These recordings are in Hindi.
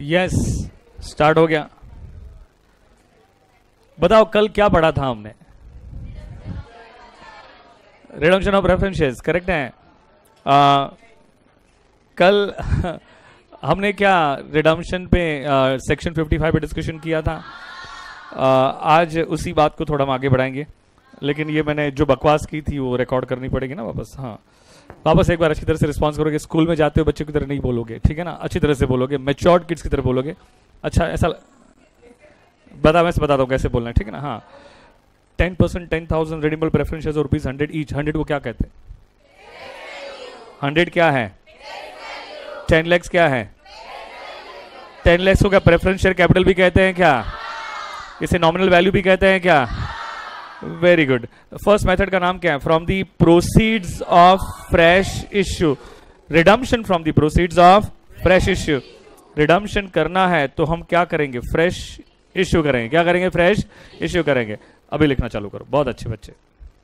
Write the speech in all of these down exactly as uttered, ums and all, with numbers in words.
यस, स्टार्ट हो गया। बताओ कल क्या पढ़ा था हमने? रिडम्पशन ऑफ प्रेफरेंसेस, करेक्ट है। आ, कल हमने क्या रिडम्पशन पे सेक्शन पचपन पे डिस्कशन किया था। आ, आज उसी बात को थोड़ा हम आगे बढ़ाएंगे, लेकिन ये मैंने जो बकवास की थी वो रिकॉर्ड करनी पड़ेगी ना वापस। हाँ, वापस एक बार अच्छी तरह से रिस्पॉन्स करोगे। स्कूल में जाते हो बच्चों की तरह नहीं बोलोगे, ठीक है ना, अच्छी तरह से बोलोगे, मैच्योर्ड किड्स की तरह बोलोगे। अच्छा, ऐसा बता, मैं से बताता हूँ कैसे बोलना है, ठीक है ना। हाँ, ten percent ten thousand redeemable preferences और रुपीज हंड्रेड ईच। हंड्रेड को क्या कहते हैं? हंड्रेड क्या है? टेन लैक्स क्या है? टेन लैक्स को क्या प्रेफरेंस शेयर कैपिटल भी कहते हैं क्या? इसे नॉमिनल वैल्यू भी कहते हैं क्या? Very good. फर्स्ट मेथड का नाम क्या है? From the proceeds of fresh issue. Redemption from the proceeds of fresh issue. Redemption करना है तो हम क्या करेंगे? फ्रेश इश्यू करेंगे। क्या करेंगे? फ्रेश इश्यू करेंगे। अभी लिखना चालू करो, बहुत अच्छे बच्चे।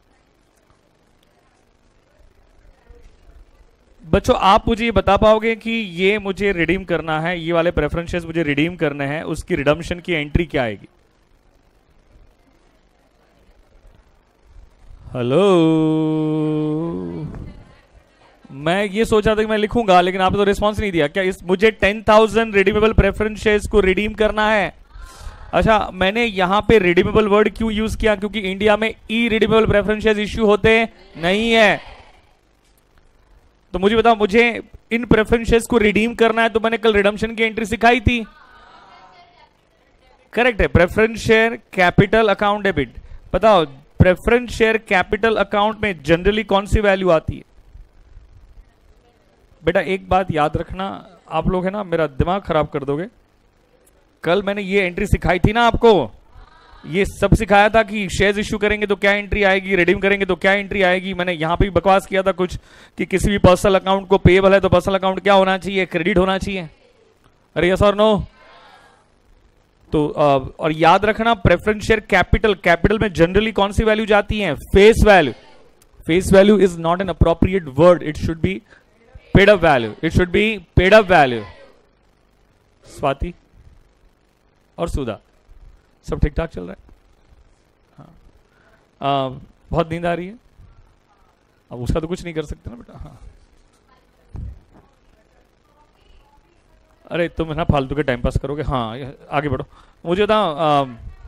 बच्चों, आप मुझे ये बता पाओगे कि ये मुझे रिडीम करना है, ये वाले प्रेफरेंसेस मुझे रिडीम करने हैं, उसकी रिडम्पशन की एंट्री क्या आएगी? हेलो, मैं ये सोचा था कि मैं लिखूंगा, लेकिन आपने तो रिस्पांस नहीं दिया। क्या इस मुझे टेन थाउजेंड रिडीमेबल प्रेफरेंसेस को रिडीम करना है? अच्छा, मैंने यहां पे रिडीमेबल वर्ड क्यों यूज किया? क्योंकि इंडिया में ई रिडीमेबल प्रेफरेंसेस इश्यू होते नहीं है। तो मुझे बताओ, मुझे इन प्रेफरेंसेस को रिडीम करना है तो मैंने कल रिडम्पशन की एंट्री सिखाई थी, करेक्ट है। Preference share capital account debit. बताओ, प्रेफरेंस शेयर कैपिटल अकाउंट में जनरली कौन सी वैल्यू आती है? बेटा एक बात याद रखना, आप लोग है ना मेरा दिमाग खराब कर दोगे। कल मैंने ये एंट्री सिखाई थी ना आपको, ये सब सिखाया था कि शेयर्स इश्यू करेंगे तो क्या एंट्री आएगी, रिडीम करेंगे तो क्या एंट्री आएगी। मैंने यहां पे भी बकवास किया था कुछ कि किसी भी पर्सनल अकाउंट को पेएबल है तो पर्सनल अकाउंट क्या होना चाहिए? क्रेडिट होना चाहिए। अरे यस और नो? तो और याद रखना, प्रेफरेंस शेयर कैपिटल, कैपिटल में जनरली कौन सी वैल्यू जाती है? Face value. Face value is not an appropriate word, it should be paid up value. It should be paid up value. Swati और सुधा, सब ठीक ठाक चल रहा है? हाँ, आ, बहुत नींद आ रही है। अब उसका तो कुछ नहीं कर सकते ना बेटा। हाँ, अरे तुम ना फालतू के टाइम पास करोगे। हाँ, आगे बढ़ो। मुझे बताओ,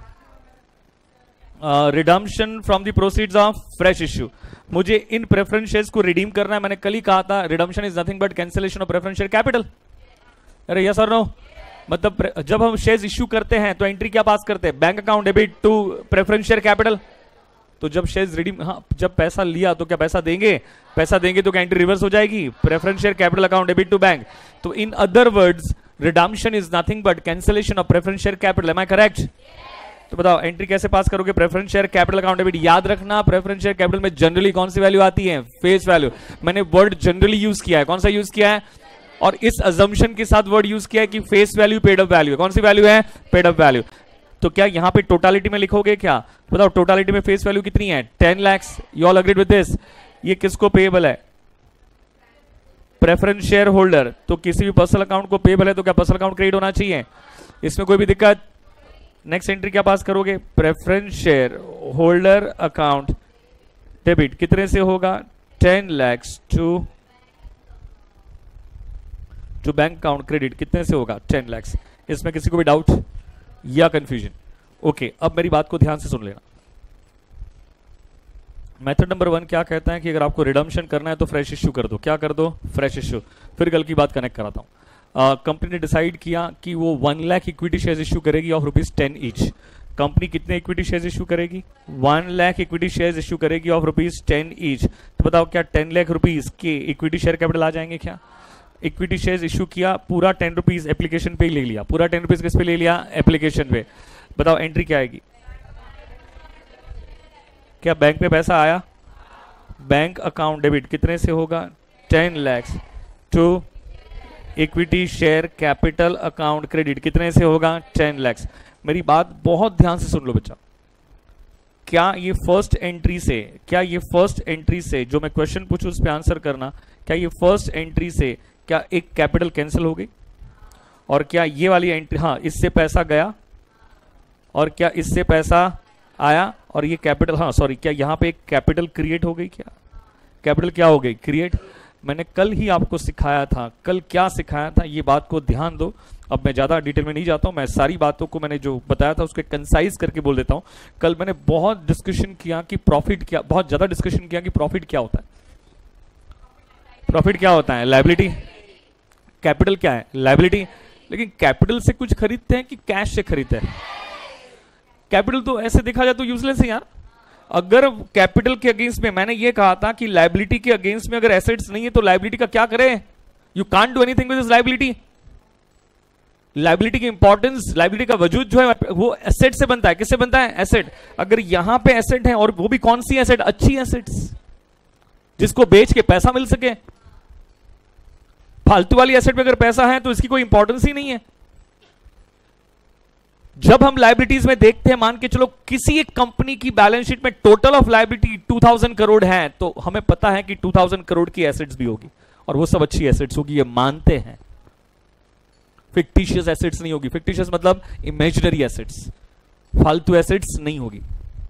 redemption from the proceeds of fresh issue. मुझे इन प्रेफरेंसेस को रिडीम करना है। मैंने कल ही कहा था redemption is nothing but cancellation of preference share capital. अरे यस और नो? मतलब जब हम शेयर्स इश्यू करते हैं तो एंट्री क्या पास करते हैं? Bank account debit to preference share capital. तो जब शेयर्स रिडीम, हाँ, जब पैसा लिया तो क्या पैसा देंगे? पैसा देंगे तो क्या एंट्री रिवर्स हो जाएगी? Preference share capital account debit to bank. तो in other words, redemption is nothing but cancellation of preference share capital. Am I correct? तो बताओ एंट्री कैसे पास करोगे? Preference share capital account debit. याद रखना, प्रेफरेंस शेयर कैपिटल में जनरली कौन सी वैल्यू आती है? Face value. मैंने वर्ड जनरली यूज किया है। कौन सा यूज किया है? और इस अजम्पशन के साथ वर्ड यूज किया है कि face value paid up value है। कौन सी वैल्यू है? Paid up value. तो क्या यहां पे टोटालिटी में लिखोगे क्या? बताओ टोटालिटी में फेस वैल्यू कितनी है? Ten lakhs. You all agreed with this? ये किसको पेएबल है? Preference share holder. तो किसी भी पर्सनल अकाउंट को पेएबल है तो क्या पर्सनल अकाउंट क्रेडिट होना चाहिए? इसमें कोई भी दिक्कत? नेक्स्ट एंट्री क्या पास करोगे? Preference share holder account debit. कितने से होगा? Ten lakhs to to bank account credit. कितने से होगा? टेन लैक्स। इसमें किसी को भी डाउट या कंफ्यूजन? ओके, अब मेरी बात को ध्यान से सुन लेना। मेथड नंबर वन क्या कहता है कि अगर आपको रिडम्पशन करना है तो फ्रेश इश्यू कर दो। क्या कर दो? Fresh issue. फिर कल की बात कनेक्ट कराता हूं। कंपनी ने डिसाइड किया कि वो one lakh equity shares issue करेगी of rupees ten each. Company कितने इक्विटी शेयर्स इश्यू करेगी? One lakh equity shares issue करेगी ऑफ रुपीज टेन ईच। तो बताओ क्या टेन लाख रुपीज के इक्विटी शेयर कैपिटल आ जाएंगे क्या? इक्विटी शेयर्स इशू किया, पूरा टेन रुपीज एप्लीकेशन पे ले लिया। पूरा टेन रुपीज किस पे ले लिया? एप्लीकेशन पे। बताओ एंट्री क्या आएगी? क्या बैंक पे पैसा आया? Bank account debit. कितने से होगा? Ten lakhs to equity share capital account credit. कितने से होगा? टेन लैक्स। मेरी बात बहुत ध्यान से सुन लो बच्चा। क्या ये फर्स्ट एंट्री से, क्या ये फर्स्ट एंट्री से जो मैं क्वेश्चन पूछूं उस पर आंसर करना, क्या ये फर्स्ट एंट्री से क्या एक कैपिटल कैंसिल हो गई? और क्या ये वाली एंट्री, हाँ इससे पैसा गया और क्या इससे पैसा आया और ये कैपिटल, हाँ सॉरी क्या यहाँ पे एक कैपिटल क्रिएट हो गई, क्या कैपिटल क्या हो गई क्रिएट। मैंने कल ही आपको सिखाया था, कल क्या सिखाया था ये बात को ध्यान दो। अब मैं ज़्यादा डिटेल में नहीं जाता हूँ, मैं सारी बातों को मैंने जो बताया था उसको कंसाइज करके बोल देता हूँ। कल मैंने बहुत डिस्कशन किया कि प्रॉफिट क्या, बहुत ज़्यादा डिस्कशन किया कि प्रॉफिट क्या होता है। प्रॉफिट क्या होता है, लायबिलिटी। कैपिटल क्या है, लायबिलिटी। लेकिन कैपिटल से कुछ खरीदते हैं कि कैश से खरीदते हैं? कैपिटल तो ऐसे देखा जाए तो यूजलेस है यार। अगर कैपिटल के अगेंस्ट में, मैंने ये कहा था कि लायबिलिटी के अगेंस्ट में अगर एसेट्स नहीं है तो लायबिलिटी का क्या करें? You can't do anything with this liability. Liability की इंपॉर्टेंस, लायबिलिटी का वजूद जो है वो एसेट से बनता है। किससे बनता है? एसेट। अगर यहां पे एसेट है और वो भी कौन सी एसेट? अच्छी एसेट्स जिसको बेच के पैसा मिल सके। फालतू वाली एसेट में अगर पैसा है तो इसकी कोई इंपॉर्टेंस ही नहीं है। जब हम लायबिलिटीज में देखते हैं, मान के चलो किसी एक कंपनी की बैलेंस शीट में टोटल ऑफ लायबिलिटी दो हज़ार करोड़ है, तो हमें पता है कि दो हज़ार करोड़ की एसेट्स भी होगी और वो सब अच्छी एसेट्स होगी, ये मानते हैं। फिक्टिशियस एसेट्स नहीं होगी। फिक्टिशियस मतलब इमेजिनरी एसेट्स, फालतू एसेट्स नहीं होगी।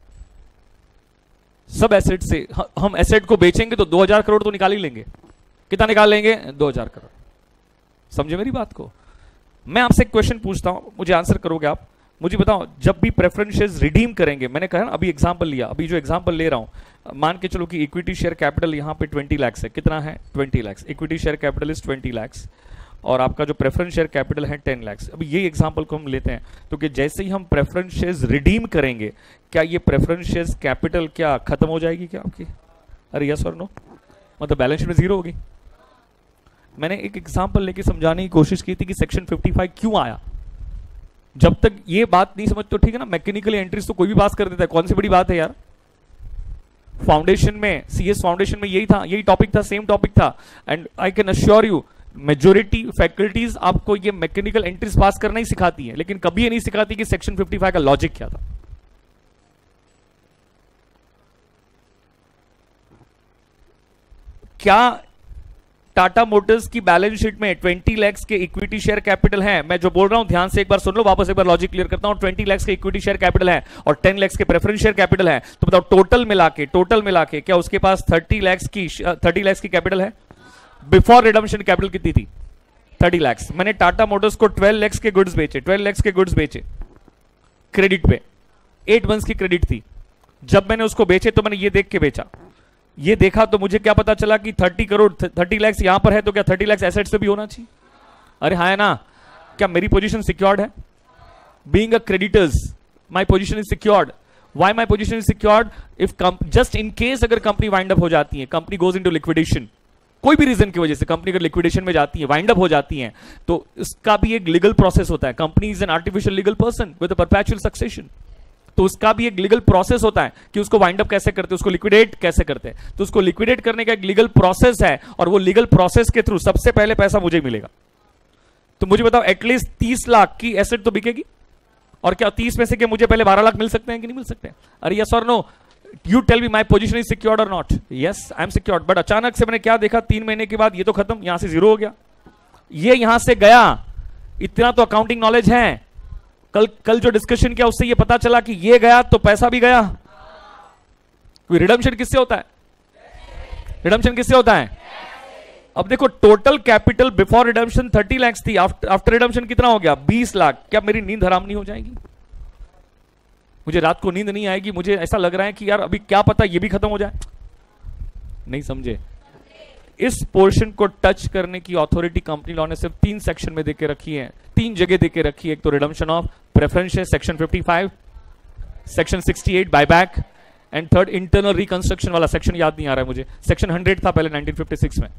सब एसेट से हम एसेट को बेचेंगे तो दो हज़ार करोड़ तो निकाल ही लेंगे। कितना निकाल लेंगे? दो हज़ार करोड़। समझे मेरी बात को? मैं आपसे एक क्वेश्चन पूछता हूं, मुझे आंसर करोगे आप? मुझे बताओ, जब भी प्रेफरेंसेस रिडीम करेंगे, मैंने कहा ना अभी एग्जांपल लिया, अभी जो एग्जांपल ले रहा हूं, मान के चलो कि इक्विटी शेयर कैपिटल यहां पे बीस लाख है। कितना है? बीस lakh. Equity share capital is बीस लाख और आपका जो प्रेफरेंस शेयर कैपिटल है दस लाख। अभी ये एग्जांपल को हम लेते हैं तो कि जैसे ही हम प्रेफरेंस शेयर्स रिडीम करेंगे, क्या ये प्रेफरेंस शेयर्स कैपिटल क्या खत्म हो जाएगी क्या आपकी? अरे यस और नो, मतलब बैलेंस शीट में जीरो होगी। मैंने एक एग्जांपल लेके समझाने की कोशिश की थी कि सेक्शन पचपन क्यों आया। जब तक ये बात नहीं समझते, तो ठीक है ना, मैकेनिकल एंट्रीज तो कोई भी पास कर देता है, कौन सी बड़ी बात है यार। फाउंडेशन में, सीएस फाउंडेशन में यही था, यही टॉपिक था, सेम टॉपिक था। And I can assure you majority faculties आपको ये मैकेनिकल एंट्रीज पास करना ही सिखाती है, लेकिन कभी ये नहीं सिखाती कि सेक्शन पचपन का लॉजिक क्या था। क्या टाटा मोटर्स की बैलेंस शीट में बीस लाख के इक्विटी शेयर कैपिटल है? मैं जो बोल रहा हूं ध्यान से एक बार सुन लो, वापस एक बार लॉजिक क्लियर करता हूं। बीस लाख के इक्विटी शेयर कैपिटल है और दस लाख के प्रेफरेंस शेयर कैपिटल है, तो बताओ टोटल मिला के, टोटल मिला के क्या उसके पास तीस लाख की तीस लाख की कैपिटल है? बिफोर रिडम्पशन कैपिटल कितनी थी? तीस लाख। मैंने टाटा मोटर्स को बारह लाख के गुड्स बेचे, बारह लाख के गुड्स बेचे क्रेडिट पे, एट मंथ्स की क्रेडिट थी। जब मैंने उसको बेचे तो मैंने ये देख के बेचा, ये देखा तो मुझे क्या पता चला कि तीस करोड़ तीस लाख यहां पर है, तो क्या तीस लाख एसेट्स पे भी होना चाहिए? अरे हाँ है ना? क्या मेरी पोजीशन सिक्योर्ड है? Being a creditors my position is secured. Why my position is secured? If just in case अगर कंपनी वाइंड अप हो जाती है, कंपनी गोज इनटू लिक्विडेशन, कोई भी रीजन की वजह से कंपनी अगर लिक्विडेशन में जाती है, वाइंड अप हो जाती है, तो इसका भी एक लीगल प्रोसेस होता है। Company is an artificial legal person with a perpetual succession, तो उसका भी एक लीगल प्रोसेस होता है कि उसको वाइंड अप कैसे करते हैं, उसको लिक्विडेट कैसे करते हैं। तो उसको लिक्विडेट करने का एक लीगल प्रोसेस है और वो लीगल प्रोसेस के थ्रू सबसे पहले पैसा मुझे मिलेगा। तो मुझे बताओ एटलीस्ट तीस लाख की एसेट तो बिकेगी, और क्या तीस में से कि मुझे पहले बारह लाख मिल सकते हैं कि नहीं मिल सकते? अरे यस और no, you tell me my position is secured और not? Yes I am secured. But अचानक से मैंने क्या देखा, तीन महीने के बाद ये तो खत्म, यहां से जीरो हो गया, ये यहां से गया। इतना तो अकाउंटिंग नॉलेज है। कल कल जो डिस्कशन किया उससे ये पता चला कि ये गया तो पैसा भी गया। रिडम्पशन किससे होता है? रिडम्पशन किससे होता है? अब देखो टोटल कैपिटल बिफोर रिडम्पशन तीस लाख थी, आफ्टर रिडम्पशन कितना हो गया? बीस लाख। क्या मेरी नींद हराम नहीं हो जाएगी? मुझे रात को नींद नहीं आएगी? मुझे ऐसा लग रहा है कि यार अभी क्या पता ये भी खत्म हो जाए। नहीं समझे? इस पोर्शन को टच करने की अथॉरिटी कंपनी लॉ ने सिर्फ तीन सेक्शन में देके रखी है, तीन जगह देके रखी है। एक तो रिडम्पशन ऑफ प्रेफरेंस सेक्शन पचपन, सेक्शन अड़सठ buyback, and third internal reconstruction वाला सेक्शन याद नहीं आ रहा है मुझे, सेक्शन हंड्रेड था पहले नाइनटीन फिफ्टी सिक्स में,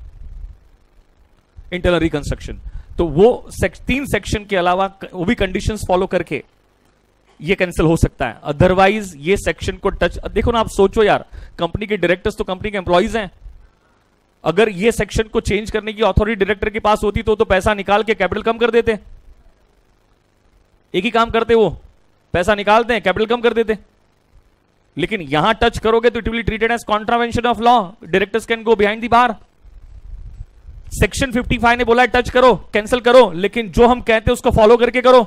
इंटरनल रिकंस्ट्रक्शन। तो वो सेक, तीन सेक्शन के अलावा वो भी कंडीशंस फॉलो करके ये कैंसिल हो सकता है, अदरवाइज ये सेक्शन को टच। देखो ना, आप सोचो यार, कंपनी के डायरेक्टर्स तो कंपनी के एम्प्लॉइज हैं। अगर ये सेक्शन को चेंज करने की अथॉरिटी डायरेक्टर के पास होती तो तो पैसा निकाल के कैपिटल कम कर देते। एक ही काम करते, वो पैसा निकालते हैं, कैपिटल कम कर देते। लेकिन यहां टच करोगे तो it will be treated as contravention of law, directors can go behind the bar. Section fifty five ने बोला टच करो, कैंसिल करो, लेकिन जो हम कहते हैं उसको फॉलो करके करो।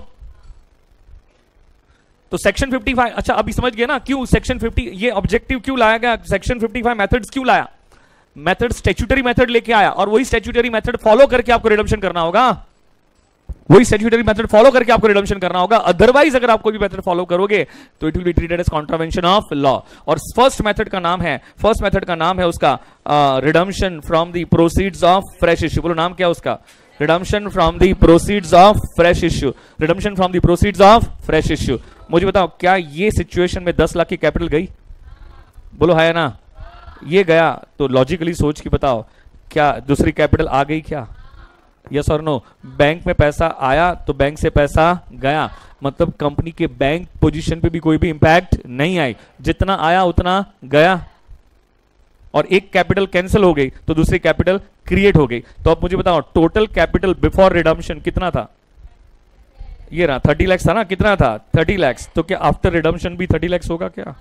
तो सेक्शन फिफ्टी फाइव, अच्छा अभी समझ गए ना क्यों सेक्शन फिफ्टी, ये ऑब्जेक्टिव क्यों लाया गया, सेक्शन फिफ्टी फाइव मेथड्स क्यों लाया, मेथड स्टैट्यूटरी मेथड लेके आया, और वही स्टैट्यूटरी मेथड फॉलो करके आपको रिडम्पशन करना होगा, वही स्टैट्यूटरी मेथड फॉलो करके आपको रिडम्पशन करना होगा। अदरवाइज अगर आप कोई भी मेथड फॉलो करोगे तो it will be treated as contravention of law. और फर्स्ट मेथड का नाम है, फर्स्ट मेथड का नाम है उसका redemption from the proceeds of fresh issue. बोलो नाम क्या उसका, redemption from the proceeds of fresh issue, redemption from the proceeds of fresh issue. मुझे बताओ क्या ये सिचुएशन में दस लाख की कैपिटल गई? बोलो है ना, ये गया तो लॉजिकली सोच के बताओ क्या दूसरी कैपिटल आ गई क्या? यस और नो? बैंक में पैसा आया तो बैंक से पैसा गया, मतलब कंपनी के बैंक पोजीशन पे भी कोई भी इंपैक्ट नहीं आई, जितना आया उतना गया। और एक कैपिटल कैंसिल हो गई तो दूसरी कैपिटल क्रिएट हो गई। तो अब मुझे बताओ टोटल कैपिटल बिफोर रिडम्पशन कितना था? ये रहा थर्टी लैक्स था ना, कितना था? थर्टी लैक्स। तो क्या आफ्टर रिडम्पशन भी थर्टी लैक्स होगा क्या?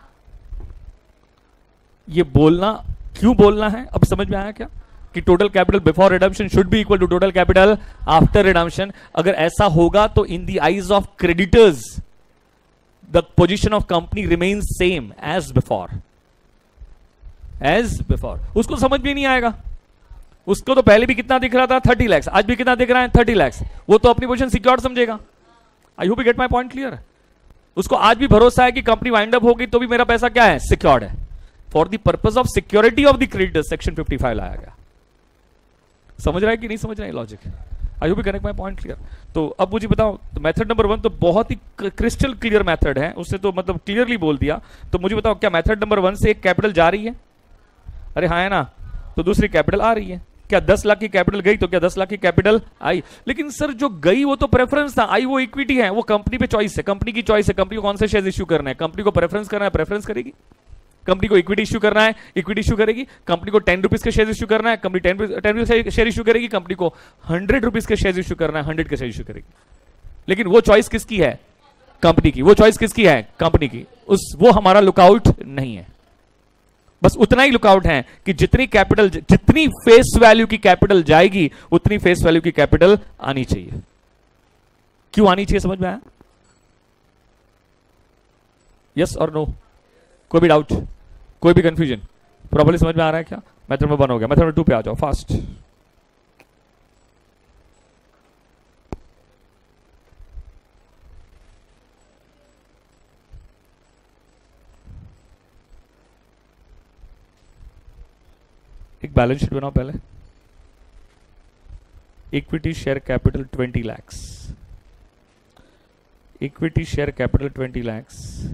ये बोलना क्यों बोलना है, अब समझ में आया क्या कि total capital before redemption should be equal to total capital after redemption. अगर ऐसा होगा तो in the eyes of creditors the position of company remains same as before, as before. उसको समझ में नहीं आएगा, उसको तो पहले भी कितना दिख रहा था थर्टी लैक्स, आज भी कितना दिख रहा है थर्टी लैक्स, वो तो अपनी पोजीशन सिक्योर्ड समझेगा। I hope you get my point clear. उसको आज भी भरोसा है कि कंपनी वाइंड अप होगी तो भी मेरा पैसा क्या है, सिक्योर्ड है। For the purpose of security of the creditor section fifty five लाया गया। समझ रहा है कि नहीं समझ रहा है logic? I hope you connect my point clear. तो अब मुझे बताओ, तो मेथड नंबर वन तो बहुत ही क्रिस्टल क्लियर मेथड है, उससे तो मतलब क्लियरली बोल दिया। तो मुझे बताओ क्या मेथड नंबर वन से एक कैपिटल जा रही है? अरे हाँ है ना, तो दूसरी कैपिटल आ रही है। क्या दस लाख की कैपिटल गई तो क्या दस लाख की कैपिटल आई? लेकिन सर जो गई वो तो प्रेफरेंस था, आई वो इक्विटी है, वो कंपनी पे चॉइस है, कंपनी की चॉइस है, कंपनी को कौन से शेयर इश्यू करना है, कंपनी को प्रेफरेंस करना है, प्रेफरेंस करेगी। कंपनी को इक्विटी इश्यू करना है, इक्विटी इश्यू करेगी। कंपनी को टेन रुपीज के शेयर इश्यू करना है, company ten ten rupees share issue करेगी। कंपनी को हंड्रेड रुपीज के शेयर इश्यू करना है, हंड्रेड के शेयर इश्यू करेगी। लेकिन वो चॉइस किसकी है? कंपनी की। वो चॉइस किसकी है? कंपनी की। उस वो हमारा लुकआउट नहीं है, बस उतना ही लुकआउट है कि जितनी कैपिटल, जितनी फेस वैल्यू की कैपिटल जाएगी उतनी फेस वैल्यू की कैपिटल आनी चाहिए। क्यों आनी चाहिए, समझ में आया? यस और नो? कोई भी डाउट, कोई भी कंफ्यूजन? प्रॉपर्ली समझ में आ रहा है क्या? मेथड नंबर वन हो गया, मेथड नंबर टू पे आ जाओ फास्ट। एक बैलेंस शीट बनाओ पहले। Equity share capital twenty lakhs, equity share capital twenty lakhs,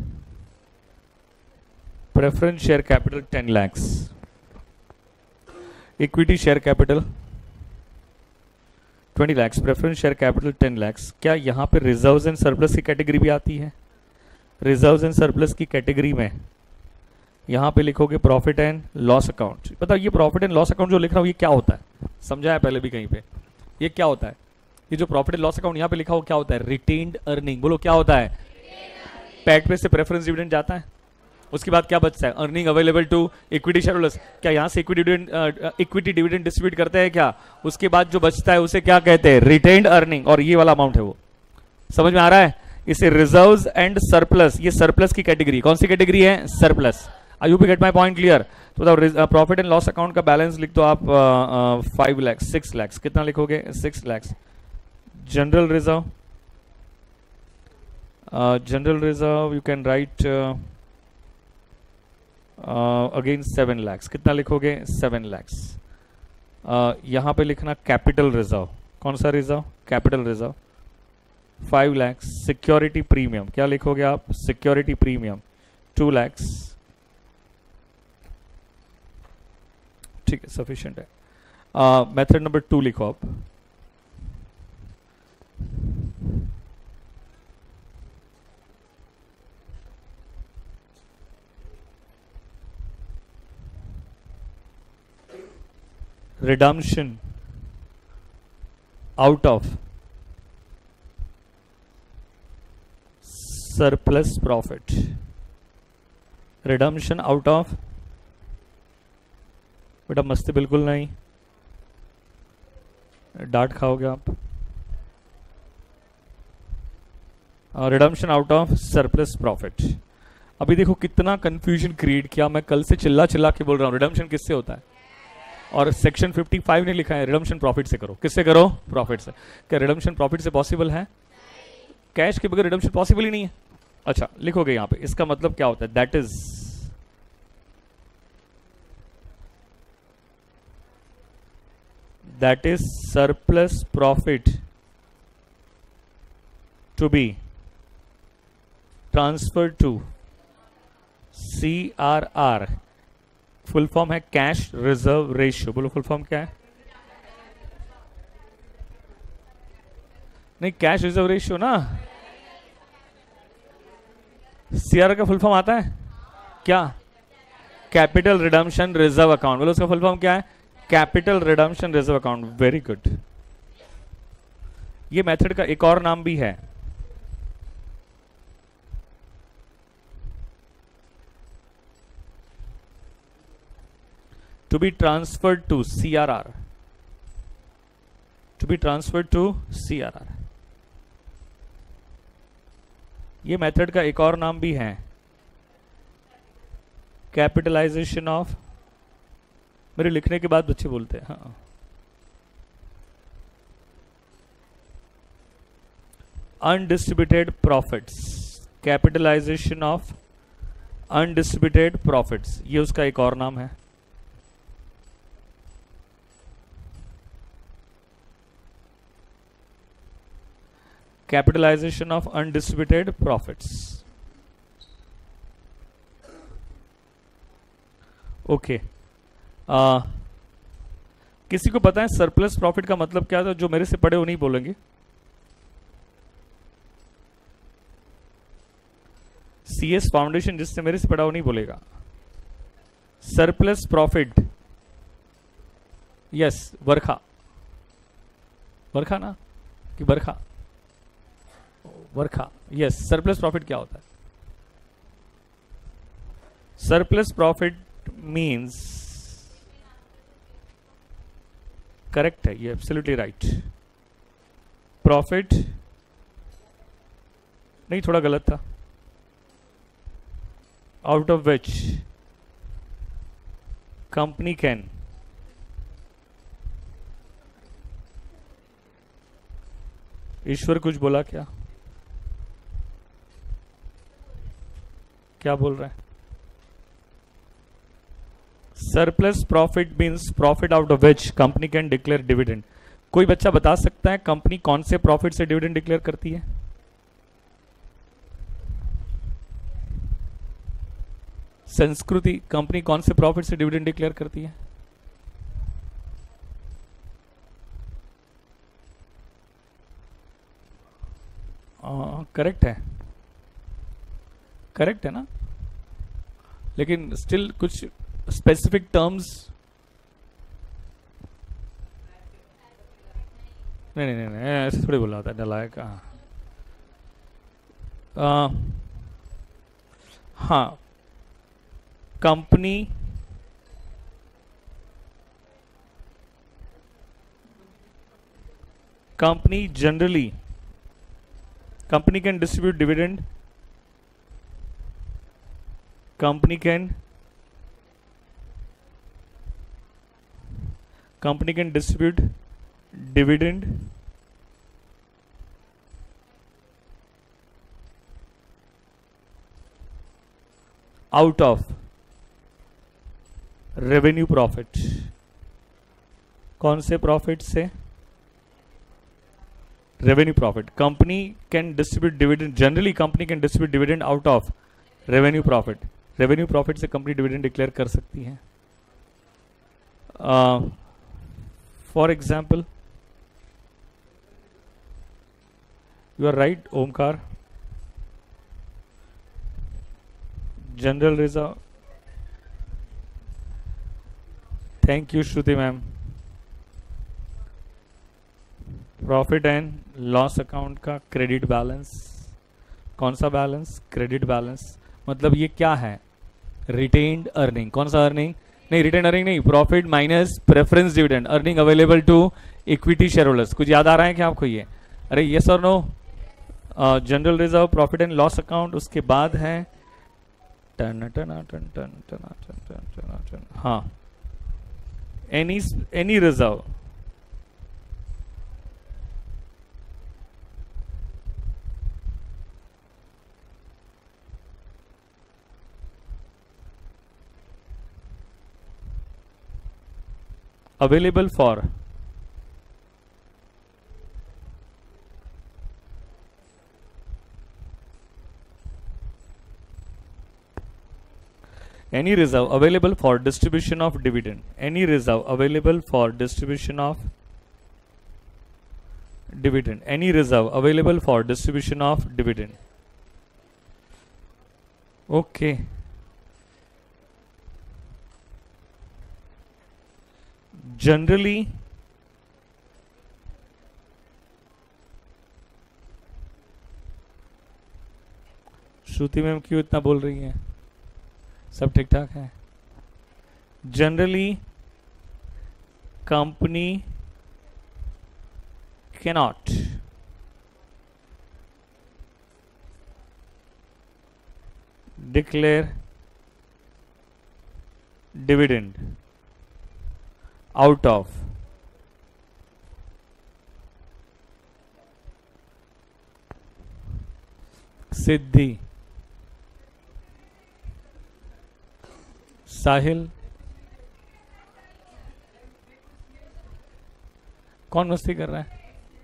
preference share capital ten lakhs, equity share capital twenty lakhs, preference share capital ten lakhs. क्या यहां पे रिजर्व्स एंड सरप्लस की कैटेगरी भी आती है? रिजर्व्स एंड सरप्लस की कैटेगरी में यहां पे लिखोगे प्रॉफिट एंड लॉस अकाउंट। बताओ ये प्रॉफिट एंड लॉस अकाउंट जो लिख रहा हूं ये क्या होता है? समझाया पहले भी कहीं पे, ये क्या होता है? ये जो प्रॉफिट एंड लॉस अकाउंट यहां पे लिखा हो क्या होता है? Retained earning. बोलो क्या होता है? पैट पे से प्रेफरेंस डिविडेंड जाता है, उसके बाद क्या बचता है? Earning available to equity share holders. क्या यहां से equity dividend, equity dividend distribute करते हैं क्या? उसके बाद जो बचता है उसे क्या कहते हैं? Retained earning. और ये वाला अमाउंट है वो, समझ में आ रहा है? इसे रिजर्व्स एंड सरप्लस, ये सरप्लस की कैटेगरी। कौन सी कैटेगरी है? Surplus. I hope you get my point clear. तो बताओ प्रॉफिट एंड लॉस अकाउंट का बैलेंस लिख दो आप फाइव लैक्स, सिक्स लैक्स। कितना लिखोगे? Six lakhs. General reserve, general reserve you can write again seven lakhs. कितना लिखोगे? सेवन लैक्स। यहां पे लिखना कैपिटल रिजर्व। कौन सा reserve? Capital reserve, five lakhs. Security premium क्या लिखोगे आप? Security premium two lakhs. ठीक है, सफिशिएंट है। मेथड नंबर टू लिखो आप। redemption out of surplus profit, redemption out of, बेटा मस्ती बिल्कुल नहीं, डांट खाओगे आप। Redemption out of surplus profit. अभी देखो कितना कंफ्यूजन क्रिएट किया, मैं कल से चिल्ला चिल्ला के बोल रहा हूँ रिडम्पशन किससे होता है, और सेक्शन पचपन ने लिखा है रिडम्पशन प्रॉफिट से करो। किससे करो? प्रॉफिट से। क्या रिडम्पशन प्रॉफिट से पॉसिबल है? कैश के बगैर रिडम्पशन पॉसिबल ही नहीं है। अच्छा लिखोगे यहां पे, इसका मतलब क्या होता है? That is that is surplus profit to be transfer to C R R. Full form है कैश रिजर्व रेशियो। बोलो फुल फॉर्म क्या है? नहीं, कैश रिजर्व रेशियो ना। सीआर का फुल फॉर्म आता है क्या? Capital redemption reserve account. बोलो उसका फुल फॉर्म क्या है? Capital redemption reserve account. Very good. ये मेथड का एक और नाम भी है, to be transferred to C R R, to be transferred to C R R। ये मेथड का एक और नाम भी है कैपिटलाइजेशन ऑफ। मेरे लिखने के बाद बच्चे बोलते हैं हाँ, undistributed profits. Capitalization of undistributed profits, ये उसका एक और नाम है। Capitalization of undistributed profits. Okay, किसी को पता है सरप्लस प्रॉफिट का मतलब क्या था? जो मेरे से पढ़े वो नहीं बोलेंगे। सीएस फाउंडेशन जिससे मेरे से पढ़ा वो नहीं बोलेगा। Surplus profit, yes Varkha, Varkha ना कि Barkha? Varkha, yes. Surplus profit क्या होता है? सरप्लस प्रॉफिट मींस, करेक्ट है ये, एब्सोल्युटली राइट। प्रॉफिट नहीं, थोड़ा गलत था। Out of which company can Ishwar कुछ बोला क्या? क्या बोल रहे हैं? Surplus profit means profit out of which company can declare dividend. कोई बच्चा बता सकता है कंपनी कौन से प्रॉफिट से डिविडेंड डिक्लेयर करती है? संस्कृति, कंपनी कौन से प्रॉफिट से डिविडेंड डिक्लेयर करती है? करेक्ट है, करेक्ट है ना, लेकिन स्टिल कुछ स्पेसिफिक टर्म्स। नहीं नहीं नहीं, ऐसे थोड़ी बोला होता है नलायक। हाँ, company company generally company can distribute dividend, company can company can distribute dividend out of revenue profit। कौन से प्रॉफिट से? Revenue profit. Company can distribute dividend, generally company can distribute dividend out of revenue profit. Revenue profit से कंपनी डिविडेंड डिक्लेयर कर सकती है। For example, you are right Omkar, general reserve. Thank you Shruti ma'am. Profit and loss account का क्रेडिट बैलेंस, कौन सा बैलेंस? Credit balance. मतलब ये क्या है? Retained earning. कौन सा अर्निंग? नहीं, रिटेन्ड अर्निंग नहीं, profit minus preference dividend, earning available to equity share holders, कुछ याद आ रहा है क्या आपको ये? अरे यस और no? General reserve, profit and loss account, उसके बाद है टन टन टन टन टन टन टन टन हाँ any any reserve, available for any reserve available for distribution of dividend, any reserve available for distribution of dividend, any reserve available for distribution of dividend. Okay, generally Shruti ma'am क्यों इतना बोल रही हैं? सब ठीक ठाक है? Generally company cannot declare dividend out of Siddhi, Sahil, कौन मस्ती कर रहा है?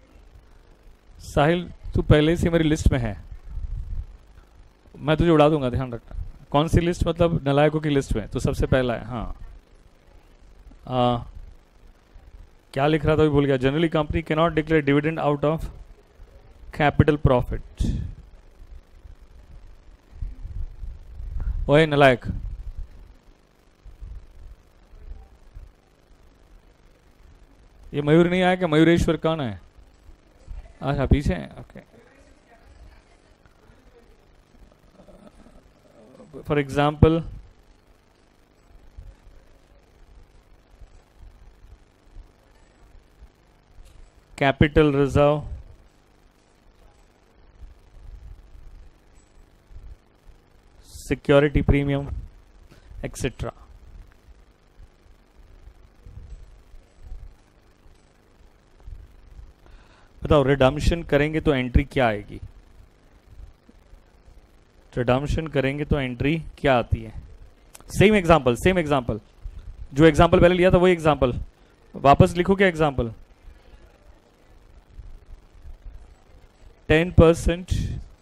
साहिल तू पहले से मेरी लिस्ट में है, मैं तुझे उड़ा दूंगा, ध्यान रखना। कौन सी लिस्ट? मतलब नलायकों की लिस्ट में तो सबसे पहला है। हाँ आ, क्या लिख रहा था, भी भूल गया। Generally company can not declare dividend out of capital profit. ओए नलायक, ये मयूर नहीं आया क्या? मयूरेश्वर कौन है? अच्छा पीछे है, okay. For example capital reserve, security premium etcetera. बताओ रिडम्पशन करेंगे तो एंट्री क्या आएगी? रिडम्पशन करेंगे तो एंट्री क्या आती है? सेम एग्जांपल, सेम एग्जांपल, जो एग्जांपल पहले लिया था वही एग्जांपल वापस लिखो। क्या example? Ten percent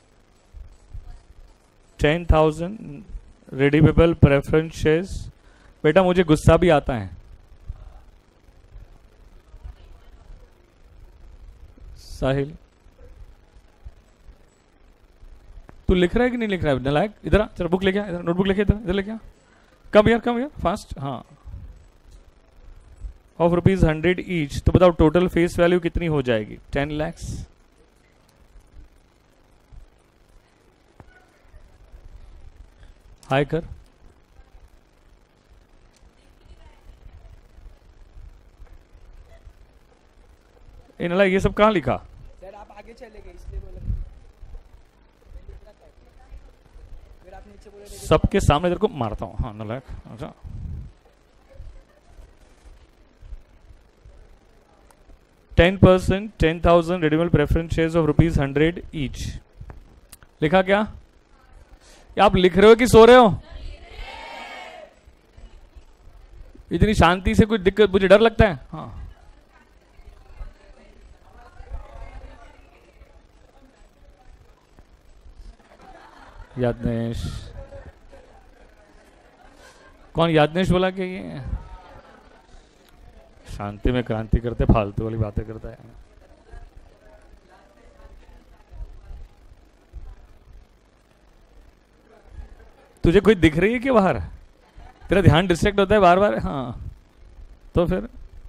ten thousand redeemable preference shares. बेटा मुझे गुस्सा भी आता है। साहिल तू लिख रहा है कि नहीं लिख रहा है? नलायक इधर आ, चल बुक लेके आ, इधर नोटबुक लेके इधर इधर लेके आ। कम यार, कम यार, फास्ट। हाँ, ऑफ रुपीज हंड्रेड ईच। तो बताओ टोटल फेस वैल्यू कितनी हो जाएगी? टेन लैक्स। हाय कर। इन लाइक ये सब कहाँ लिखा? सर आप आगे चले गए इसलिए बोला, फिर आप नीचे बोले सबके सामने तेरे को मारता हूँ। हाँ नलायक। अच्छा ten percent ten thousand redeemable preference shares of rupees hundred each. लिखा क्या? आप लिख रहे हो कि सो रहे हो? इतनी शांति से कुछ दिक्कत, मुझे डर लगता है। हाँ यादनेश, कौन यादनेश बोला कि ये शांति में क्रांति करते फालतू वाली बातें करता है? तुझे कोई दिख रही है कि बाहर? तेरा ध्यान डिस्ट्रैक्ट होता है बार बार। हाँ तो फिर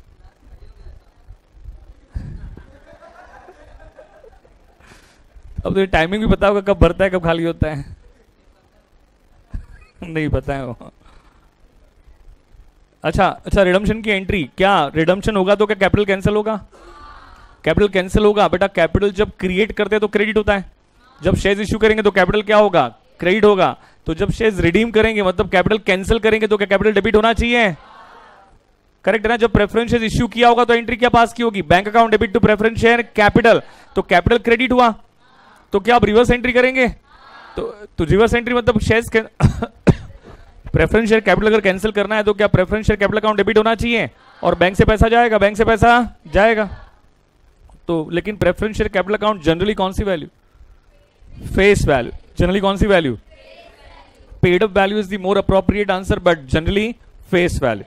अब तुझे टाइमिंग भी पता होगा कब भरता है कब खाली होता है? नहीं पता है वो। अच्छा अच्छा, रिडम्पशन की एंट्री, क्या रिडम्पशन होगा तो क्या कैपिटल कैंसिल होगा? कैपिटल कैंसिल होगा बेटा। कैपिटल जब क्रिएट करते हैं तो क्रेडिट होता है, जब शेयर्स इश्यू करेंगे तो कैपिटल क्या होगा? क्रेडिट होगा। तो जब शेयर्स रिडीम करेंगे मतलब कैपिटल कैंसिल करेंगे तो क्या कैपिटल डेबिट होना चाहिए? करेक्ट है ना? जब प्रेफरेंस शेयर इश्यू किया होगा तो एंट्री क्या पास की होगी? Bank account debit to preference share capital, तो कैपिटल क्रेडिट हुआ, तो क्या आप रिवर्स एंट्री करेंगे? तो तो रिवर्स एंट्री मतलब शेयर्स प्रेफरेंस शेयर कैपिटल अगर कैंसिल करना है तो क्या preference share capital account debit होना चाहिए और बैंक से पैसा जाएगा, बैंक से पैसा जाएगा। तो लेकिन preference share capital account generally कौन सी वैल्यू? Face value. जनरली कौन सी value? Paid up value is the more appropriate answer, but generally face value.